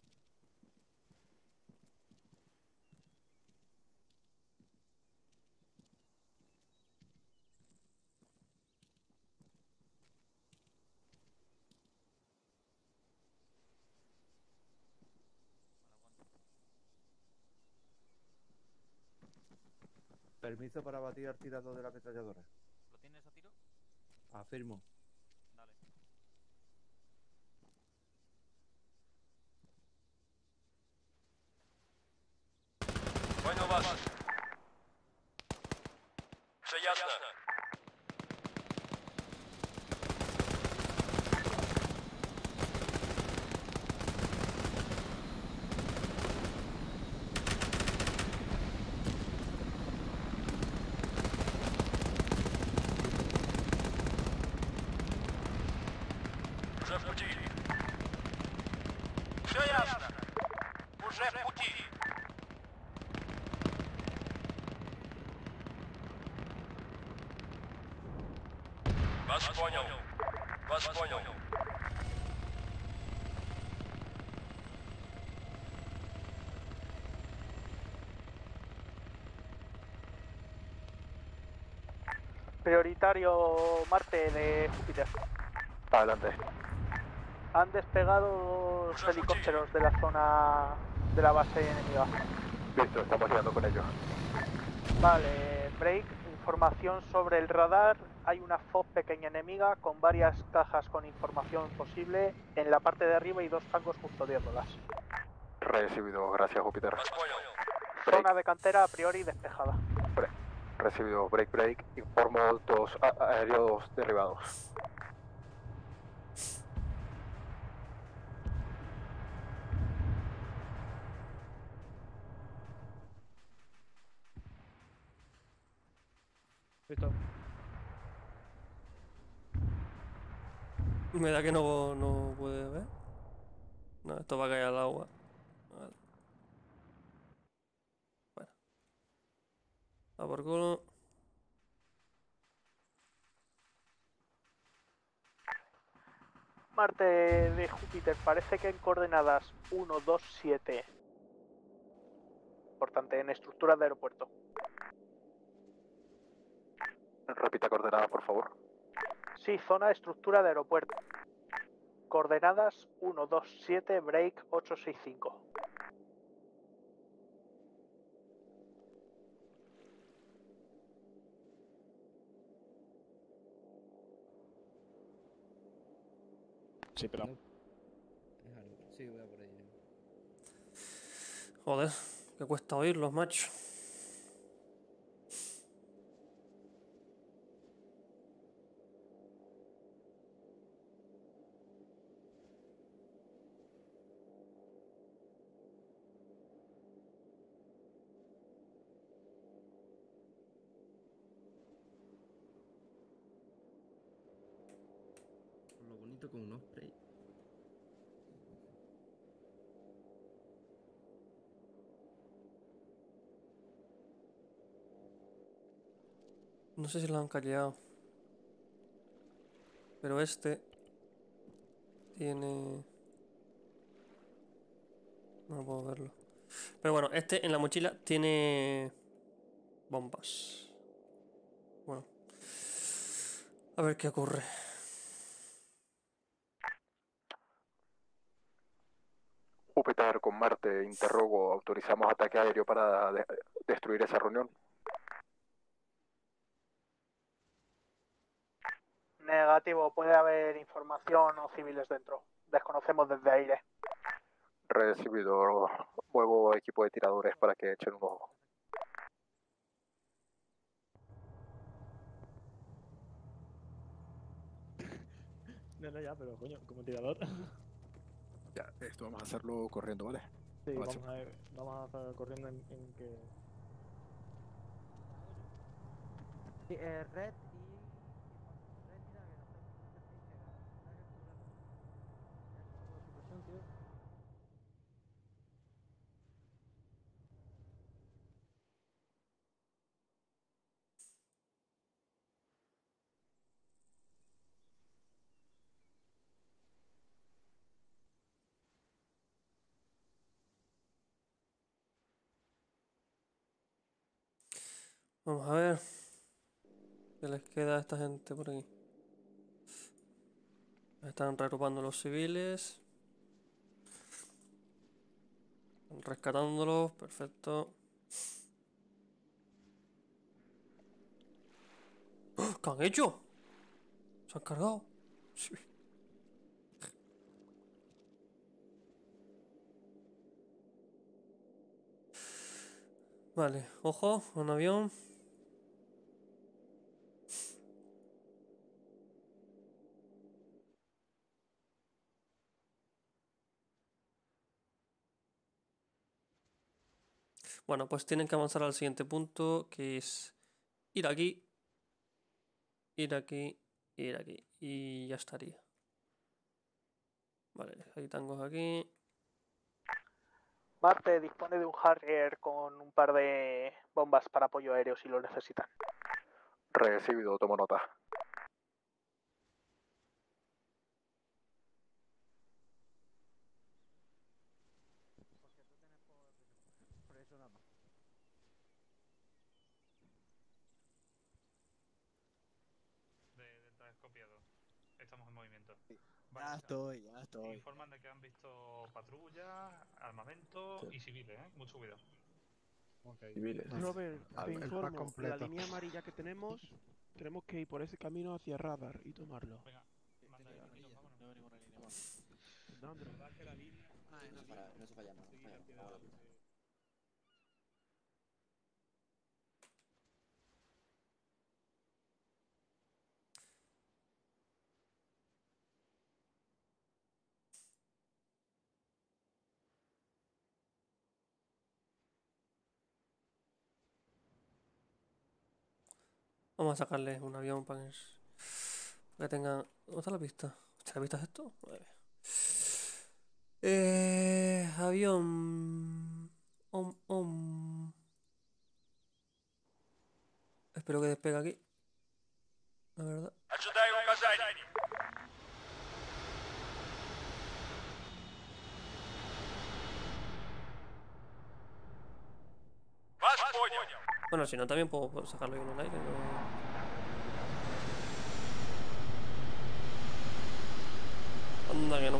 S18: Permiso para batir al tirador de la ametralladora.
S9: ¿Lo tienes a tiro?
S18: Afirmo.
S9: Dale.
S15: Понял вас. Все ясно. Уже в пути. Все ясно. Уже в пути. Вас понял. Вас понял.
S1: Prioritario Marte de Júpiter.
S13: Adelante.
S1: Han despegado dos helicópteros de la zona de la base enemiga.
S13: Listo, estamos llegando con ellos.
S1: Vale, break. Información sobre el radar. Hay una FOB pequeña enemiga con varias cajas con información posible en la parte de arriba y 2 tangos custodiándolas.
S13: Recibido, gracias Júpiter.
S1: Zona de cantera a priori despejada.
S13: Recibido, break. Informo 2 aéreos derribados.
S18: Listo.
S8: Me da que no puede ver. No, esto va a caer al agua. Vale. Bueno. A por culo.
S1: Marte de Júpiter, parece que en coordenadas 1, 2, 7. Importante, en estructuras de aeropuerto.
S13: Repita coordenadas, por favor.
S1: Sí, zona estructura de aeropuerto. Coordenadas 1, 2, 7, break 865.
S6: Sí, pero...
S2: Sí, voy a por ella.
S8: Joder, que cuesta oírlos, macho.
S2: Lo bonito con un Osprey.
S8: No sé si lo han callado. Pero este tiene... No puedo verlo. Pero bueno, este en la mochila tiene bombas. Bueno. A ver qué ocurre.
S13: Júpiter con Marte, interrogo, autorizamos ataque aéreo para destruir esa reunión.
S1: Negativo, puede haber información o civiles dentro. Desconocemos desde aire.
S13: Recibido, muevo equipo de tiradores para que echen un ojo.
S6: No, ya, pero coño, como tirador.
S4: Ya, esto vamos a hacerlo corriendo, ¿vale?
S6: Sí,
S4: Avanza.
S6: vamos a estar corriendo en que...
S11: Sí, Red
S8: Vamos a ver. ¿Qué les queda a esta gente por aquí? Están reagrupando los civiles. Están rescatándolos. Perfecto. ¡Oh! ¿Qué han hecho? ¿Se han cargado? Sí. Vale, ojo, un avión. Bueno, pues tienen que avanzar al siguiente punto, que es ir aquí, ir aquí, ir aquí. Y ya estaría. Vale, hay tangos aquí.
S1: Marte dispone de un Harrier con un par de bombas para apoyo aéreo si lo necesitan.
S13: Recibido, tomo nota.
S11: por eso nada más.
S21: Delta copiado. Estamos en movimiento.
S6: Ya estoy.
S21: Informan de que han visto patrullas, armamento y civiles, ¿eh? Mucho cuidado.
S4: Civiles.
S22: Robert, te
S4: El pack
S22: informo, la
S4: completo.
S22: línea amarilla que tenemos que ir por ese camino hacia radar y tomarlo.
S21: Venga, manda ahí, niños, vámonos.
S2: No veo ninguna línea más.
S22: ¿Dónde?
S2: No se falla nada.
S8: Vamos a sacarle un avión para que tengan... ¿Dónde está la pista? ¿Se ha visto esto? Madre mía. Avión. Espero que despegue aquí. La verdad.
S15: Ожидаю указаний. Вас понял.
S8: Bueno, si no, también puedo sacarlo yo en el aire. No... Anda que no.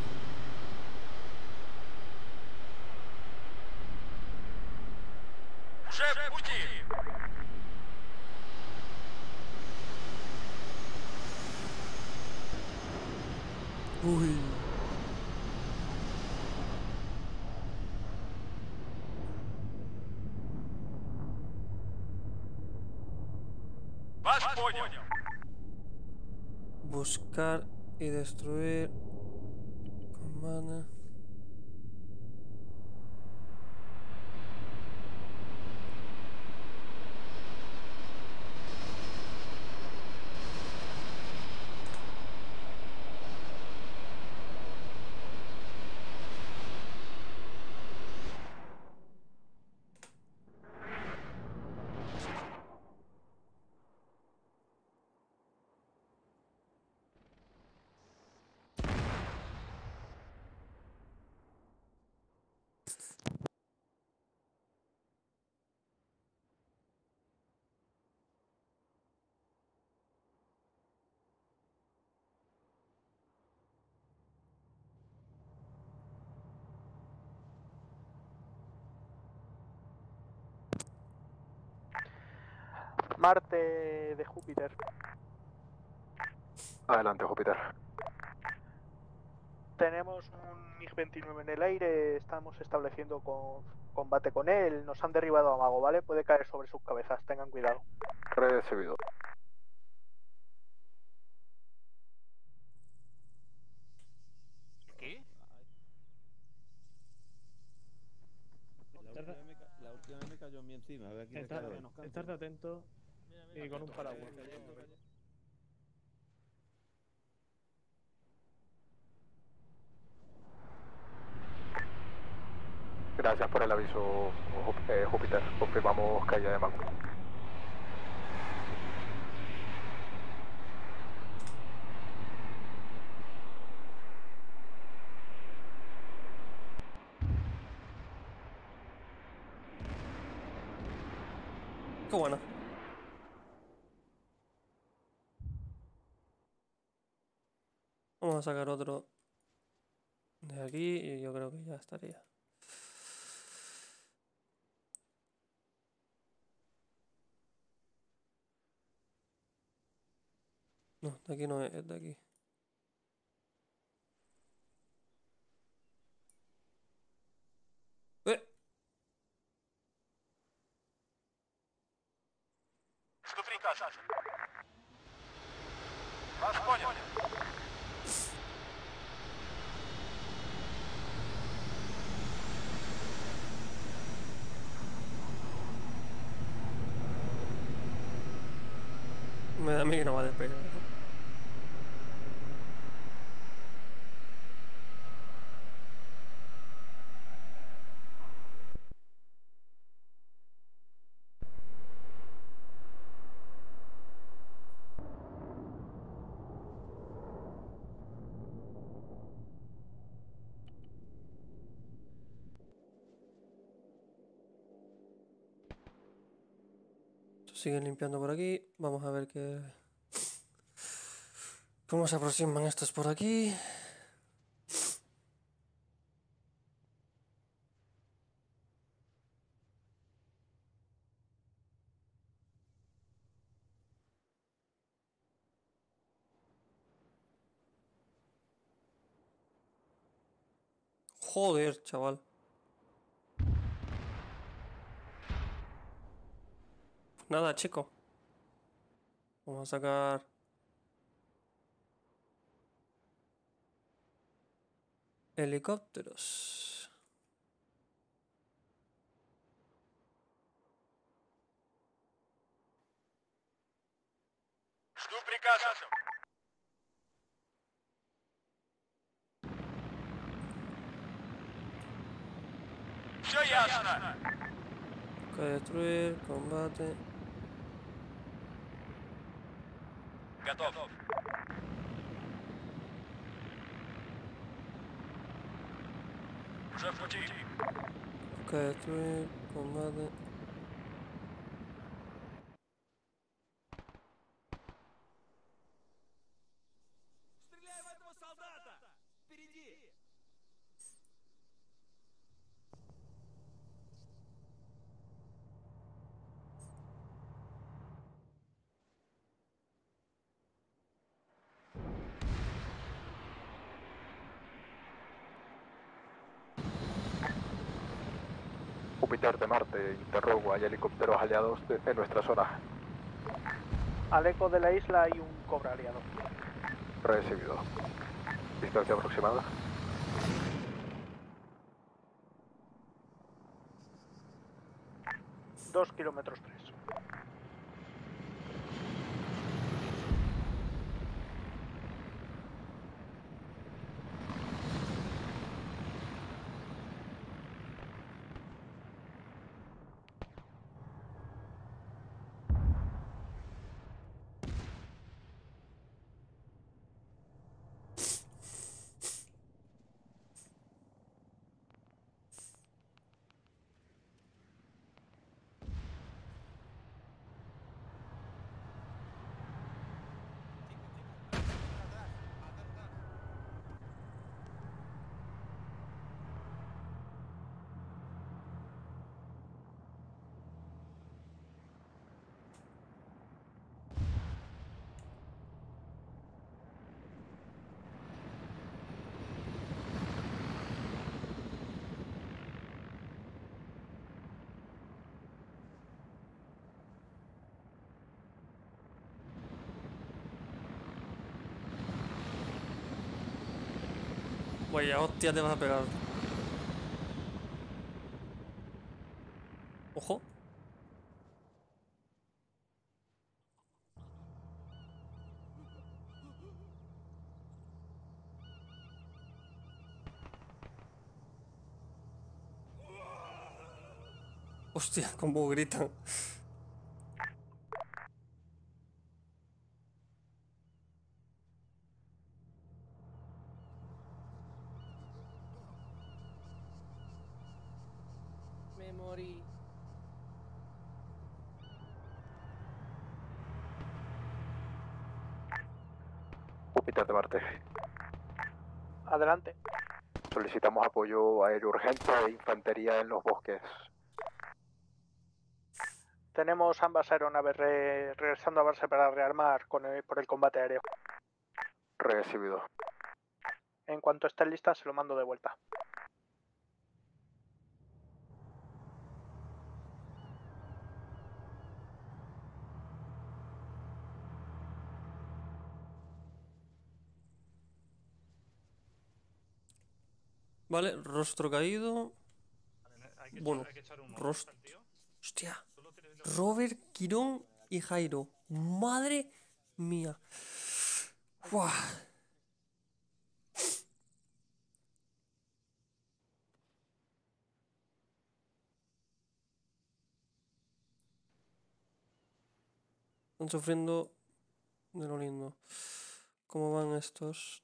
S15: Уже в пути.
S8: Uy.
S15: Вас понял.
S8: Buscar y destruir. Comanda.
S1: Marte de Júpiter.
S13: Adelante, Júpiter.
S1: Tenemos un MiG-29 en el aire, estamos estableciendo combate con él, nos han derribado a Mago, ¿vale? Puede caer sobre sus cabezas, tengan cuidado.
S13: Recibido.
S9: ¿Qué?
S6: La última vez me cayó a mí encima. A ver, aquí me cae hoy.
S18: Estate atento y con un paraguas.
S13: Gracias por el aviso, Júpiter. Confirmamos caída de Mago.
S8: Qué bueno. Vamos a sacar otro de aquí y yo creo que ya estaría. No, de aquí no es de aquí.
S15: Что прикажете? Вас понял.
S8: Me da a mí que no va a despegar. Siguen limpiando por aquí. Vamos a ver qué... ¿Cómo se aproximan estos por aquí? Joder, chaval. Nada, chico. Vamos a sacar... helicópteros.
S15: Жду приказа. Все ясно.
S8: Destruir, combate.
S15: Готов. Уже в пути.
S8: Destruir, combate.
S15: Стреляй в этого солдата! Впереди!
S13: Júpiter de Marte, interrogo, hay helicópteros aliados en nuestra zona.
S1: Al eco de la isla hay un cobra aliado.
S13: Recibido. Distancia aproximada.
S1: 2 kilómetros 3.
S8: Vaya hostia, te vas a pegar. Ojo. Hostia, cómo gritan.
S2: Me morí.
S13: Júpiter de Marte.
S1: Adelante.
S13: Solicitamos apoyo aéreo urgente e infantería en los bosques.
S1: Tenemos ambas aeronaves regresando a base para rearmar por el combate aéreo.
S13: Recibido.
S1: En cuanto estén listas, se lo mando de vuelta.
S8: Vale, rostro caído. Bueno,
S21: hay que echar un ojo
S8: rostro.
S21: al tío.
S8: Hostia. Robert, Quirón y Jairo. Madre mía. Buah. Están sufriendo de lo lindo. ¿Cómo van estos?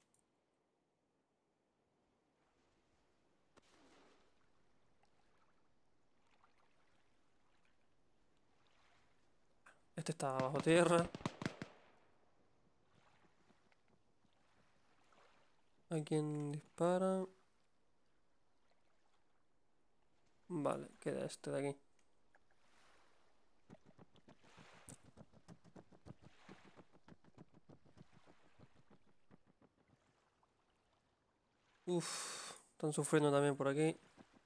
S8: Este está bajo tierra. ¿A quién dispara? Vale, queda este de aquí. Uf, están sufriendo también por aquí.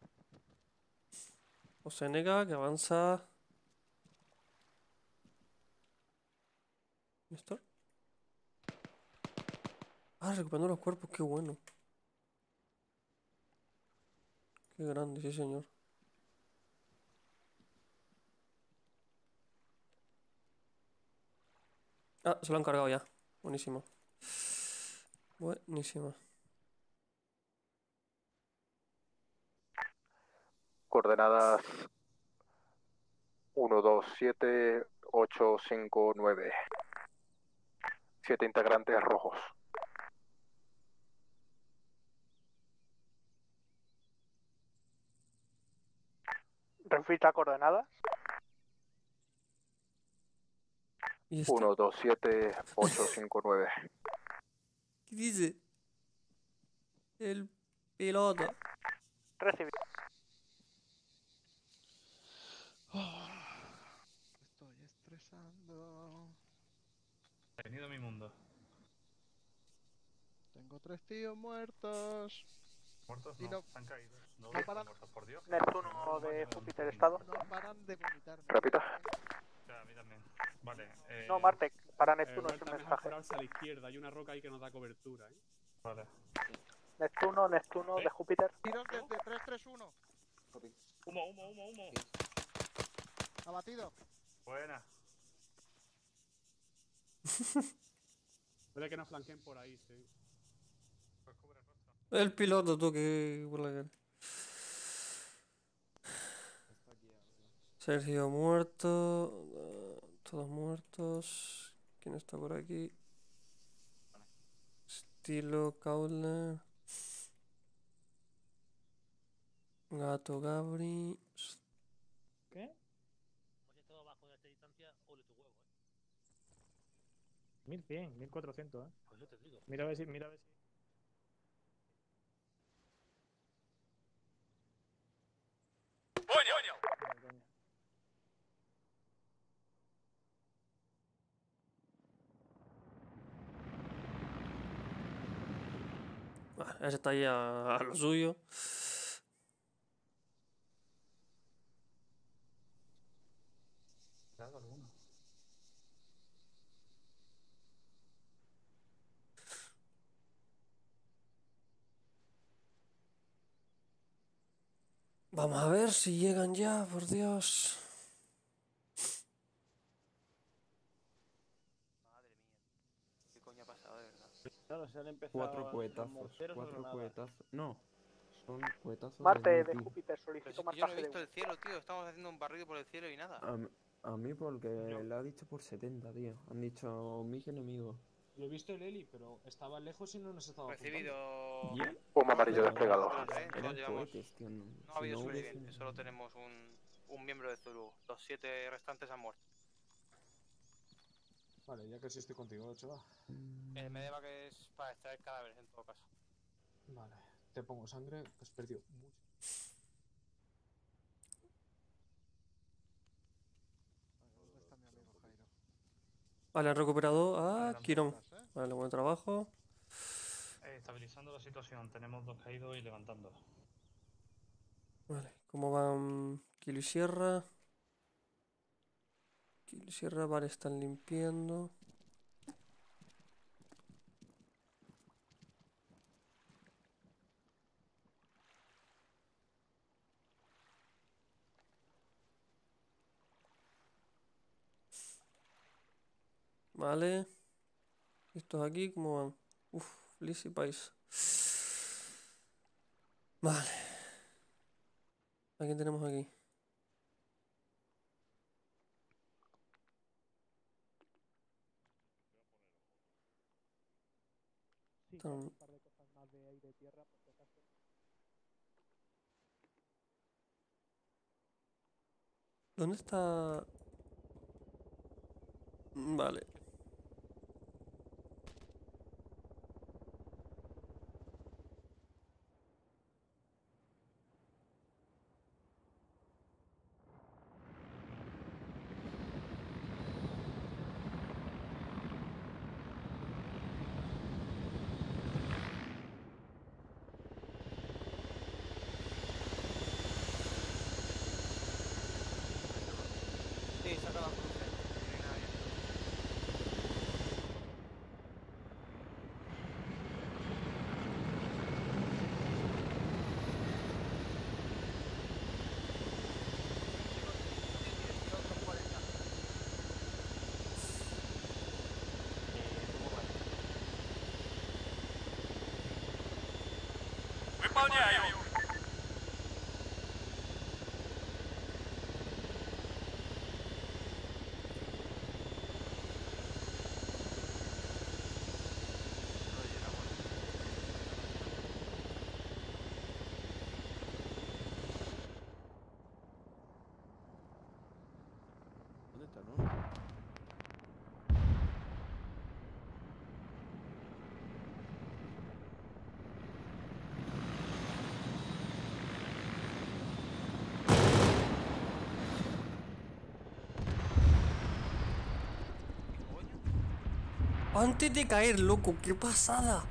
S8: Osenega, que avanza. ¿Néstor? Ah, recuperando los cuerpos, qué bueno. Qué grande, sí señor. Ah, se lo han cargado ya. Buenísimo. Buenísima.
S13: Coordenadas 127859. 7 integrantes rojos.
S1: Repita coordenadas.
S13: 127859.
S8: ¿Qué dice? El piloto.
S1: Recibido.
S22: Estoy estresando.
S21: Bienvenido a mi mundo.
S22: Tengo 3 tíos muertos.
S21: ¿Muertos?
S22: Y
S21: No,
S22: no-
S21: están caídos. No,
S22: no
S21: están
S22: paran-
S21: muertos, por Dios.
S1: Neptuno de Júpiter estado.
S22: No paran de vomitar.
S13: Repita.
S21: A mí también. Vale.
S1: No, Marte, para Neptuno es un
S3: Vuelta
S1: mensaje.
S3: mejorarse a la izquierda, hay una roca ahí que nos da cobertura, ¿eh?
S21: Vale.
S1: Neptuno de Júpiter.
S22: Tiros desde 331.
S21: Humo.
S22: Abatido.
S21: Buena.
S3: Puede que nos flanqueen por ahí, sí.
S21: Pues cubre el rostro.
S8: El piloto, tú que por la cara. Sergio muerto. Todos muertos. ¿Quién está por aquí? Estilo Cauler. Gato Gabri.
S6: ¿Qué?
S7: Hemos estado bajo de esta distancia, ole tu huevo,
S6: 1100, 1400,
S7: Pues yo te digo.
S6: Mira a ver si. Mira a ver si.
S8: Ese está ahí a lo suyo.
S21: Dado alguno.
S8: Vamos a ver si llegan ya, por Dios.
S5: ¿Qué coño ha pasado de verdad?
S6: Claro, se han empezado
S23: 4 cohetazos. 4 cohetazos. No, son cohetazos.
S1: Marte de
S23: multi.
S1: Júpiter,
S5: Pero
S1: solicito
S5: si yo no
S1: marcaje
S5: he
S1: de
S5: visto el cielo, tío. Estamos haciendo un barrido por el cielo y nada.
S23: A mí porque le ha dicho por 70, tío. Han dicho mis enemigos.
S3: Yo he visto el heli, pero estaba lejos y no nos estaba
S5: Recibido.
S13: Humo amarillo desplegado.
S5: Todos llevamos.
S23: Cohetes, tío.
S5: No ha
S23: Si
S5: habido
S23: no hubiese-
S5: sobrevivientes, solo tenemos un miembro de Zulu. Los 7 restantes han muerto.
S3: Vale, ya que sí estoy contigo, chaval.
S5: El Medeva que es para extraer cadáveres en todo caso.
S3: Vale, te pongo sangre, que has perdido mucho.
S22: ¿Dónde está mi amigo Jairo?
S8: Vale, han recuperado a Quirón. Vale, buen trabajo.
S21: Estabilizando la situación. Tenemos 2 caídos y levantando.
S8: Vale, ¿cómo van Kilo y Sierra? Kilo y Sierra, vale, están limpiando. Vale. Estos aquí, ¿cómo van? Uf, Liz y Pais. Vale. ¿A quién tenemos aquí?
S14: Sí,
S8: Tan-
S14: un par de cosas más de aire y tierra, por si acaso.
S8: ¿Dónde está? Vale.
S5: Sí, saca la cruz. No hay nada abierto.
S15: Выполняю.
S8: Antes de caer, loco, qué pasada.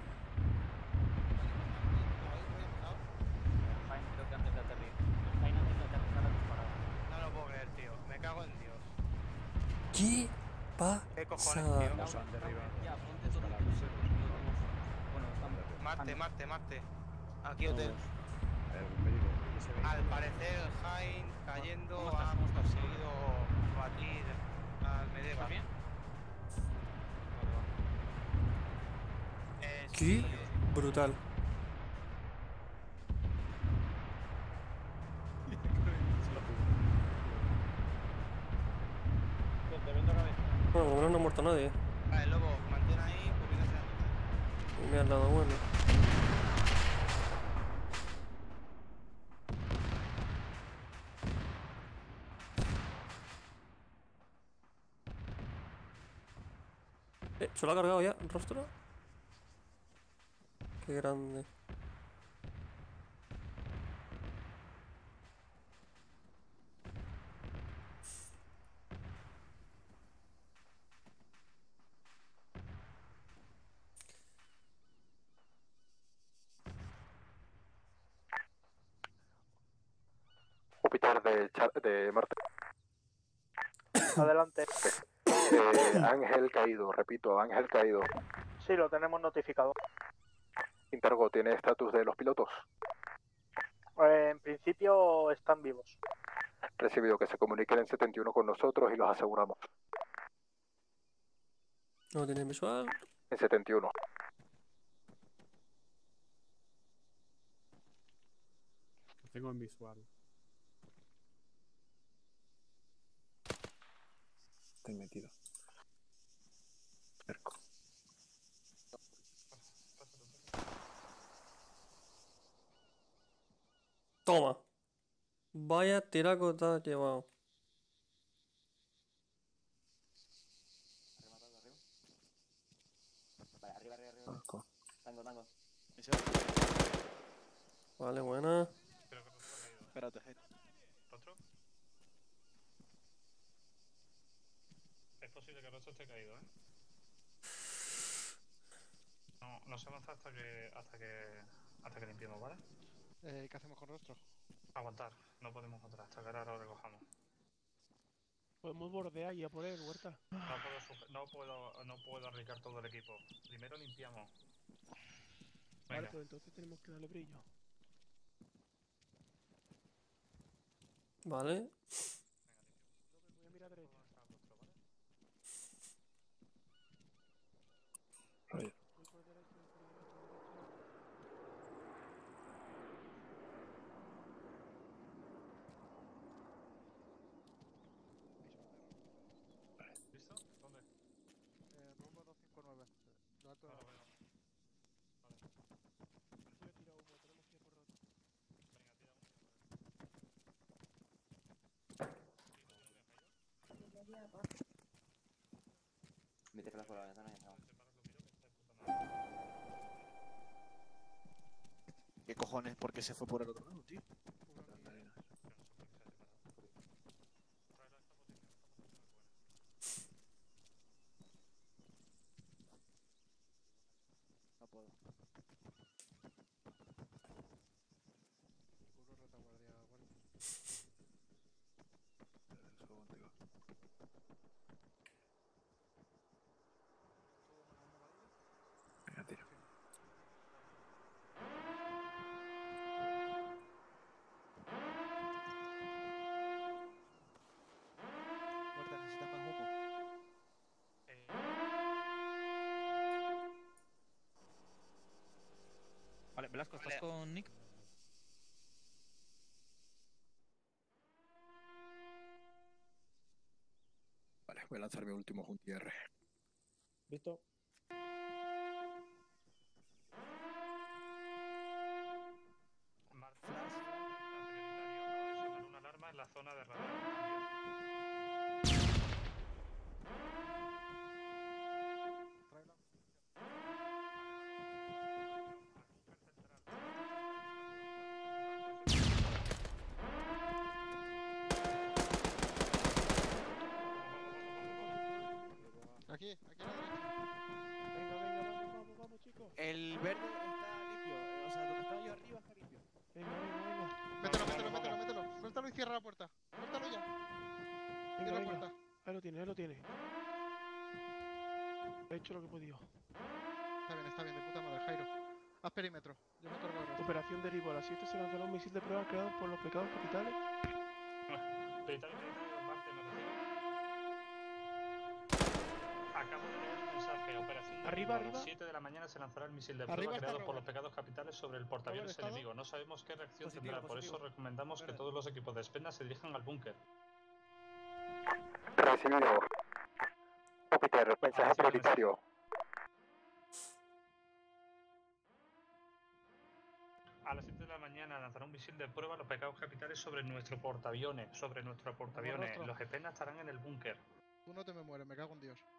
S5: Jaime, creo que antes de aterrizar. Jaime antes de aterrizar ha disparado.
S10: No lo puedo creer, tío. Me cago en Dios.
S8: ¿Qué
S10: ¿Qué cojones,
S8: pasa?
S10: tío?
S5: Ya, ponte todo. Bueno,
S10: Marte. Aquí hotel. Al parecer, Jaime cayendo ha conseguido batir al Medeva.
S5: bien?
S8: ¿Qué? Brutal. Bueno, como no ha muerto nadie.
S10: Vale, lobo, mantén ahí, porque no se
S8: Me han dado bueno. ¿Se lo ha cargado ya el rostro? Qué grande.
S13: Júpiter de Marte.
S1: Adelante.
S13: Ángel caído, repito, Ángel caído.
S1: Sí, lo tenemos notificado.
S13: Intergo, ¿tiene estatus de los pilotos?
S1: En principio están vivos.
S13: Recibido, que se comuniquen en 71 con nosotros y los aseguramos.
S8: No tiene visual.
S13: En 71.
S3: Tengo en visual.
S4: Estoy metido. Cerco.
S8: Toma. Vaya tiraco te has llevado.
S6: Vale, arriba. Tango.
S8: Vale, buena.
S4: Espérate,
S21: ¿Rostro? Es posible que el rostro esté caído, ¿eh? No se avanza hasta que limpiemos, ¿vale?
S22: ¿Qué hacemos con rostro?
S21: Aguantar, no podemos aguantar hasta que ahora lo recojamos.
S22: Podemos bordear y a por él, Huerta.
S21: No puedo arriesgar todo el equipo. Primero limpiamos.
S22: Vale,
S21: Venga.
S22: pues entonces tenemos que darle brillo.
S8: Vale.
S22: Voy a mirar a derecha.
S4: Oye.
S22: Voy por derecha.
S21: ¿Listo? ¿Dónde?
S22: Rumbo 259. Lo alto de la
S21: Vale.
S22: Yo he tirado humo, tenemos que ir por rato.
S6: Mete flash por la ventana y entramos.
S4: ¿Qué cojones? ¿Por qué se fue por el otro lado, tío?
S6: No puedo.
S22: Puro retaguardia, guardia.
S4: Venga, tira.
S10: Muerta, necesitas más humo.
S9: Vale, Velasco, ¿estás con Nick?
S4: Vale, voy a lanzar mi último Juntier.
S6: ¿Visto?
S21: Prioritario. Acaba de sonar una alarma en la zona de radar.
S22: Aquí a la derecha.
S5: El verde está limpio. O sea, donde estaba yo arriba está limpio.
S22: Venga, venga, venga.
S16: Mételo. Suéltalo y cierra la puerta. Suéltalo ya.
S22: Venga,
S16: Cierra la
S22: venga.
S16: puerta.
S22: Ahí lo tiene, ahí lo tiene. He hecho lo que he podido.
S16: Está bien, de puta madre, Jairo. Haz perímetro. Yo me cargo el resto.
S22: Operación Derribo. A las 7 se lanzará un misil de prueba creado por los pecados capitales.
S21: Marte, ¿me recibe? Acabo de leer un mensaje. Operación
S22: Arriba,
S21: Derribo. A las
S22: arriba.
S21: 7 de la mañana se lanzará el misil de
S16: Arriba
S21: prueba
S16: está
S21: creado por
S16: Robert.
S21: los pecados capitales sobre el portaaviones
S16: ¿Estado?
S21: enemigo. No sabemos qué reacción
S5: Positivo,
S21: tendrá, por
S5: positivo.
S21: eso recomendamos que todos los equipos de Spena se dirijan al búnker.
S13: Recibido. Júpiter, mensaje prioritario.
S21: A las 7 de la mañana lanzará un misil de prueba a los pecados capitales sobre nuestro portaaviones.
S16: Rostro.
S21: Los Spena estarán en el búnker.
S16: Tú no te me mueres, me cago en Dios.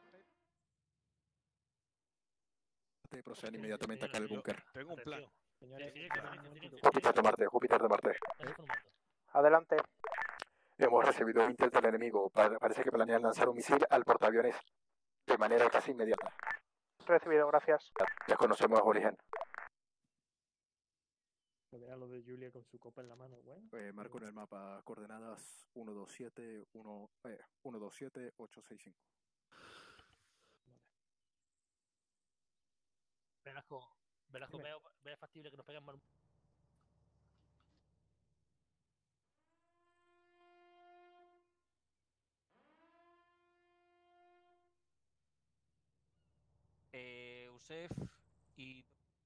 S4: Te proceden inmediatamente acá al búnker.
S12: Tengo un plan.
S13: Júpiter de Marte.
S1: Adelante.
S13: Hemos recibido un intel del enemigo. Parece que planean lanzar un misil al portaaviones de manera casi inmediata.
S1: Recibido, gracias.
S13: Desconocemos origen.
S6: Vea lo de Julia con su copa en la mano, bueno.
S4: Marco en el mapa coordenadas 127-865.
S7: Velasco, veo factible que nos peguen mal.
S9: Usef y...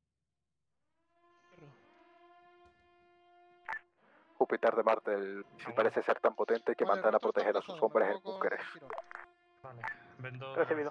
S13: Júpiter de Marte, el misil parece ser tan potente que mandan a proteger a sus hombres en búnkeres.
S21: Vale, vendo.
S1: Recibido.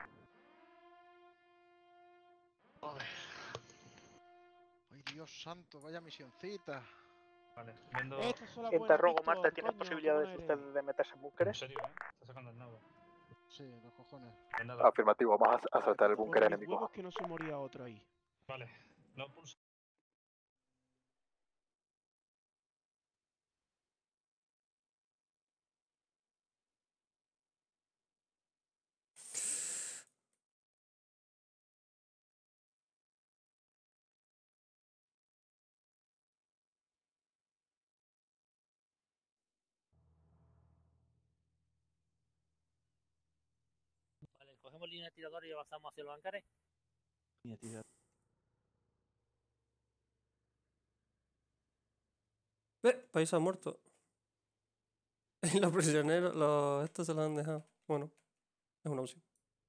S16: Ay, Dios santo, vaya misioncita.
S21: Vale, vendo.
S1: Interrogo, Marte, ¿tiene posibilidades ustedes de meterse en
S21: ¿En
S1: búnkeres?
S21: serio, Está sacando el nuevo.
S16: Sí, los cojones.
S13: Afirmativo, vamos a asaltar el búnker
S22: Por mis
S13: enemigo.
S22: huevos que no se moría otro ahí.
S21: Vale, no pulso.
S7: Vale, cogemos línea de tirador y avanzamos hacia los hangares.
S8: País ha muerto. Y los prisioneros, estos se los han dejado. Bueno, es una opción.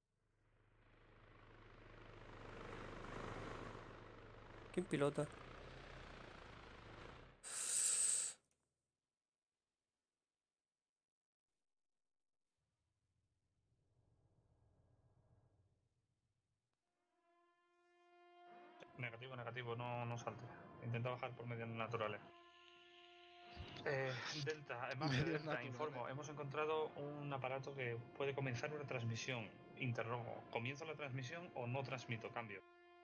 S8: ¿Quién pilota?
S21: Negativo, no salte. Intenta bajar por medios naturales. Delta, informo. Hemos encontrado un aparato que puede comenzar una transmisión. Interrogo. ¿Comienzo la transmisión o no transmito? Cambio.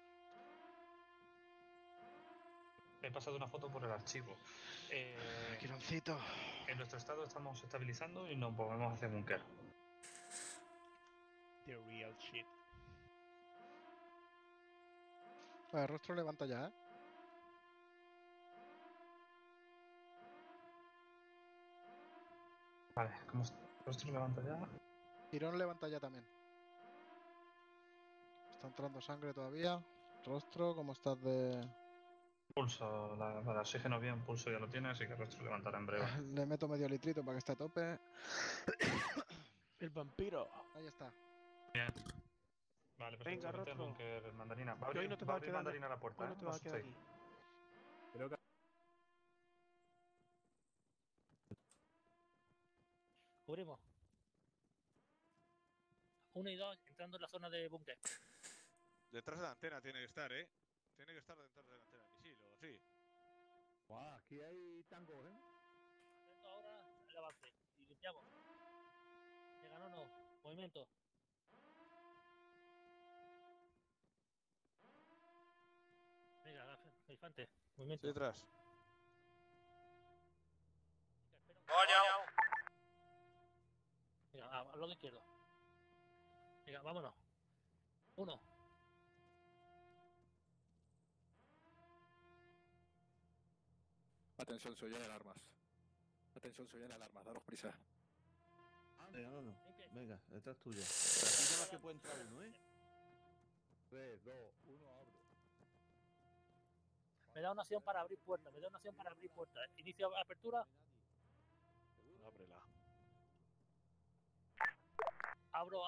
S21: He pasado una foto por el archivo.
S16: Quironcito.
S21: En nuestro estado estamos estabilizando y nos movemos hacia búnker.
S22: The real shit.
S16: Vale, Rostro levanta ya, ¿eh?
S21: Vale, ¿cómo Rostro levanta ya?
S16: Tirón levanta ya también. Está entrando sangre todavía. Rostro, ¿cómo estás de...?
S21: Pulso, el oxígeno bien, pulso ya lo tiene, así que Rostro levantará en breve.
S16: Le meto medio litrito para que esté a tope.
S22: El vampiro.
S16: Ahí está.
S21: Bien. Vale,
S22: Venga,
S21: perfecto.
S22: Rostro.
S21: Búnker mandarina. Va a
S22: Hoy
S21: abrir,
S22: no te
S21: va a
S22: va a
S21: abrir
S22: quedar.
S21: mandarina a la puerta,
S22: Hoy no te va a quedar aquí.
S4: Creo que...
S7: Cubrimos. 1 y 2 entrando en la zona de búnker.
S12: Detrás de la antena tiene que estar, ¿eh? Tiene que estar detrás de la antena del misil, o sí.
S23: Guau, aquí hay tangos, ¿eh?
S7: Atento ahora al avance. Y limpiamos. Venga, no. Movimiento. Venga, infante. Movimiento.
S12: Sí, detrás.
S7: Venga, al lado izquierdo. Venga, vámonos. 1,
S4: Atención, se oyen alarmas. Atención, se oyen alarmas, daros prisa.
S17: Venga, no. Venga, esta es tuya. Aquí nada más que puede entrar uno, ¿eh? 3, 2, 1, abro.
S7: Me da una acción para abrir puertas. Inicio apertura.
S12: Ábrela.
S7: Abro.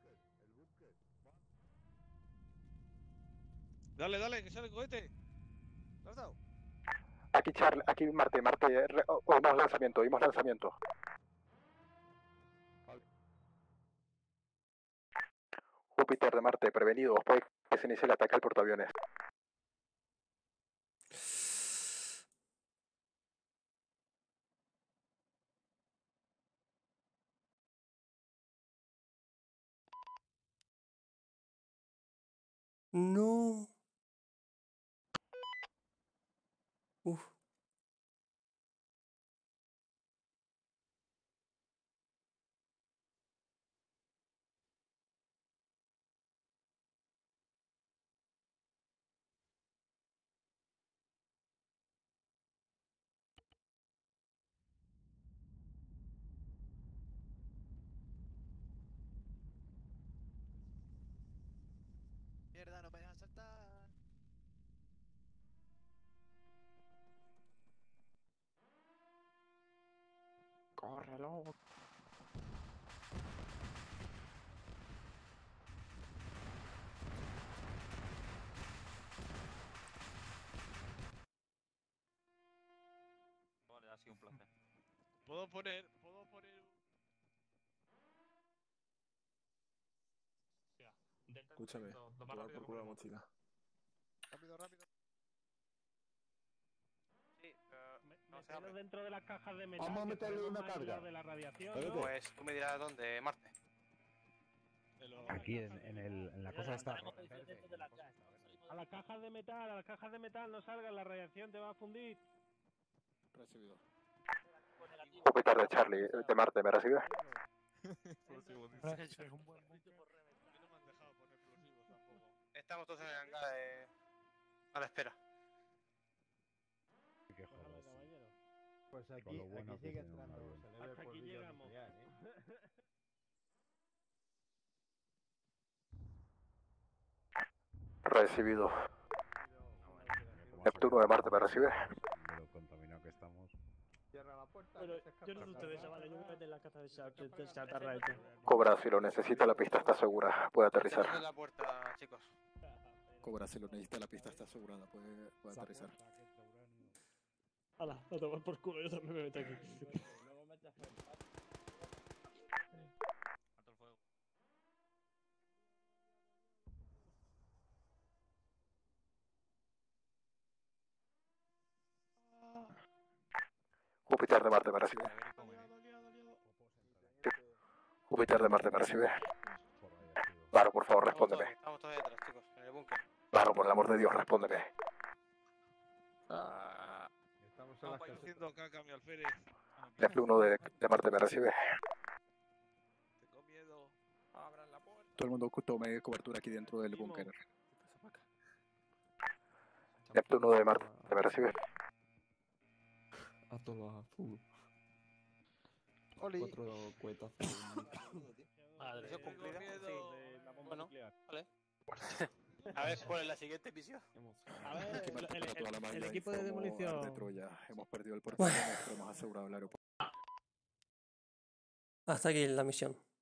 S12: Dale, que sale el cohete. ¿Lo has dado?
S13: Aquí Charlie, aquí Marte, oímos lanzamiento. Júpiter de Marte, prevenido, puede que se inicie el ataque al portaaviones.
S8: No. Uf.
S5: Mierda, no me dejan saltar.
S23: Córrelo.
S9: Vale, ha sido un placer.
S12: Puedo poner.
S23: Escúchame, tomar por culo la mochila.
S16: Rápido.
S10: Sí, pero no se
S14: Mételo
S10: abre.
S14: dentro de las cajas de metal.
S23: Vamos a
S14: que
S23: meterle
S14: podemos
S23: una
S14: aislar
S23: carga.
S14: de la radiación,
S23: Espérate.
S14: ¿no?
S10: Pues tú me dirás dónde, Marte.
S6: Aquí en la cosa está.
S14: A las cajas de metal, no salgas, la radiación te va a fundir.
S4: Recibido.
S13: Júpiter de Charlie, de Marte, ¿me recibe?
S10: Estamos todos en el hangar a la espera.
S6: Qué joder.
S11: Pues
S6: Con
S11: aquí,
S6: lo bueno
S11: aquí
S6: que
S11: sigue
S6: tiene un
S11: entrando.
S6: avión.
S11: Se le ve
S14: Hasta aquí
S11: polvillo
S14: llegamos.
S11: nuclear,
S13: Recibido. Neptuno de Marte, ¿me recibe?
S6: De lo contaminado que estamos.
S11: Cierra la puerta.
S14: Bueno,
S11: que se escapa
S14: yo no sé
S11: el
S14: ustedes,
S11: carro.
S14: chavales, yo me meto en la caja de chatarra esta.
S13: Cobra, si lo necesita, la pista está segura. Puede aterrizar.
S10: Cerrad la puerta, chicos.
S4: Cobra, si lo necesita, la pista está asegurada, puede aterrizar.
S14: Hala, a tomar por culo, yo también me meto aquí.
S9: Alto el fuego.
S13: Júpiter de Marte, ¿me recibe? Júpiter de Marte, ¿me recibe? Claro, por favor, respóndeme.
S10: Estamos todos detrás, chicos, en el búnker.
S13: Claro, por el amor de Dios, respóndeme.
S11: Estamos en las
S12: Vamos
S11: casas.
S12: haciendo caca, mi alférez.
S13: Neptuno de Marte, ¿me recibe?
S12: Tengo miedo.
S10: Abran la puerta.
S4: Todo el mundo tome cobertura aquí dentro del búnker.
S13: Neptuno de Marte, ¿me recibe?
S23: A todo full.
S16: Oli.
S23: 4 cuetazos.
S10: Madre, ¿eso cumplida?
S12: miedo.
S10: Sí. Bueno, vale. A ver, ¿cuál es la siguiente misión?
S14: A ver,
S4: Aquí Marte para toda la malla
S14: el
S4: y
S14: equipo de
S4: formó
S14: demolición.
S4: Ar de Troya. Hemos perdido el portaaviones, pero hemos asegurado el aeropuerto.
S8: Hasta aquí la misión.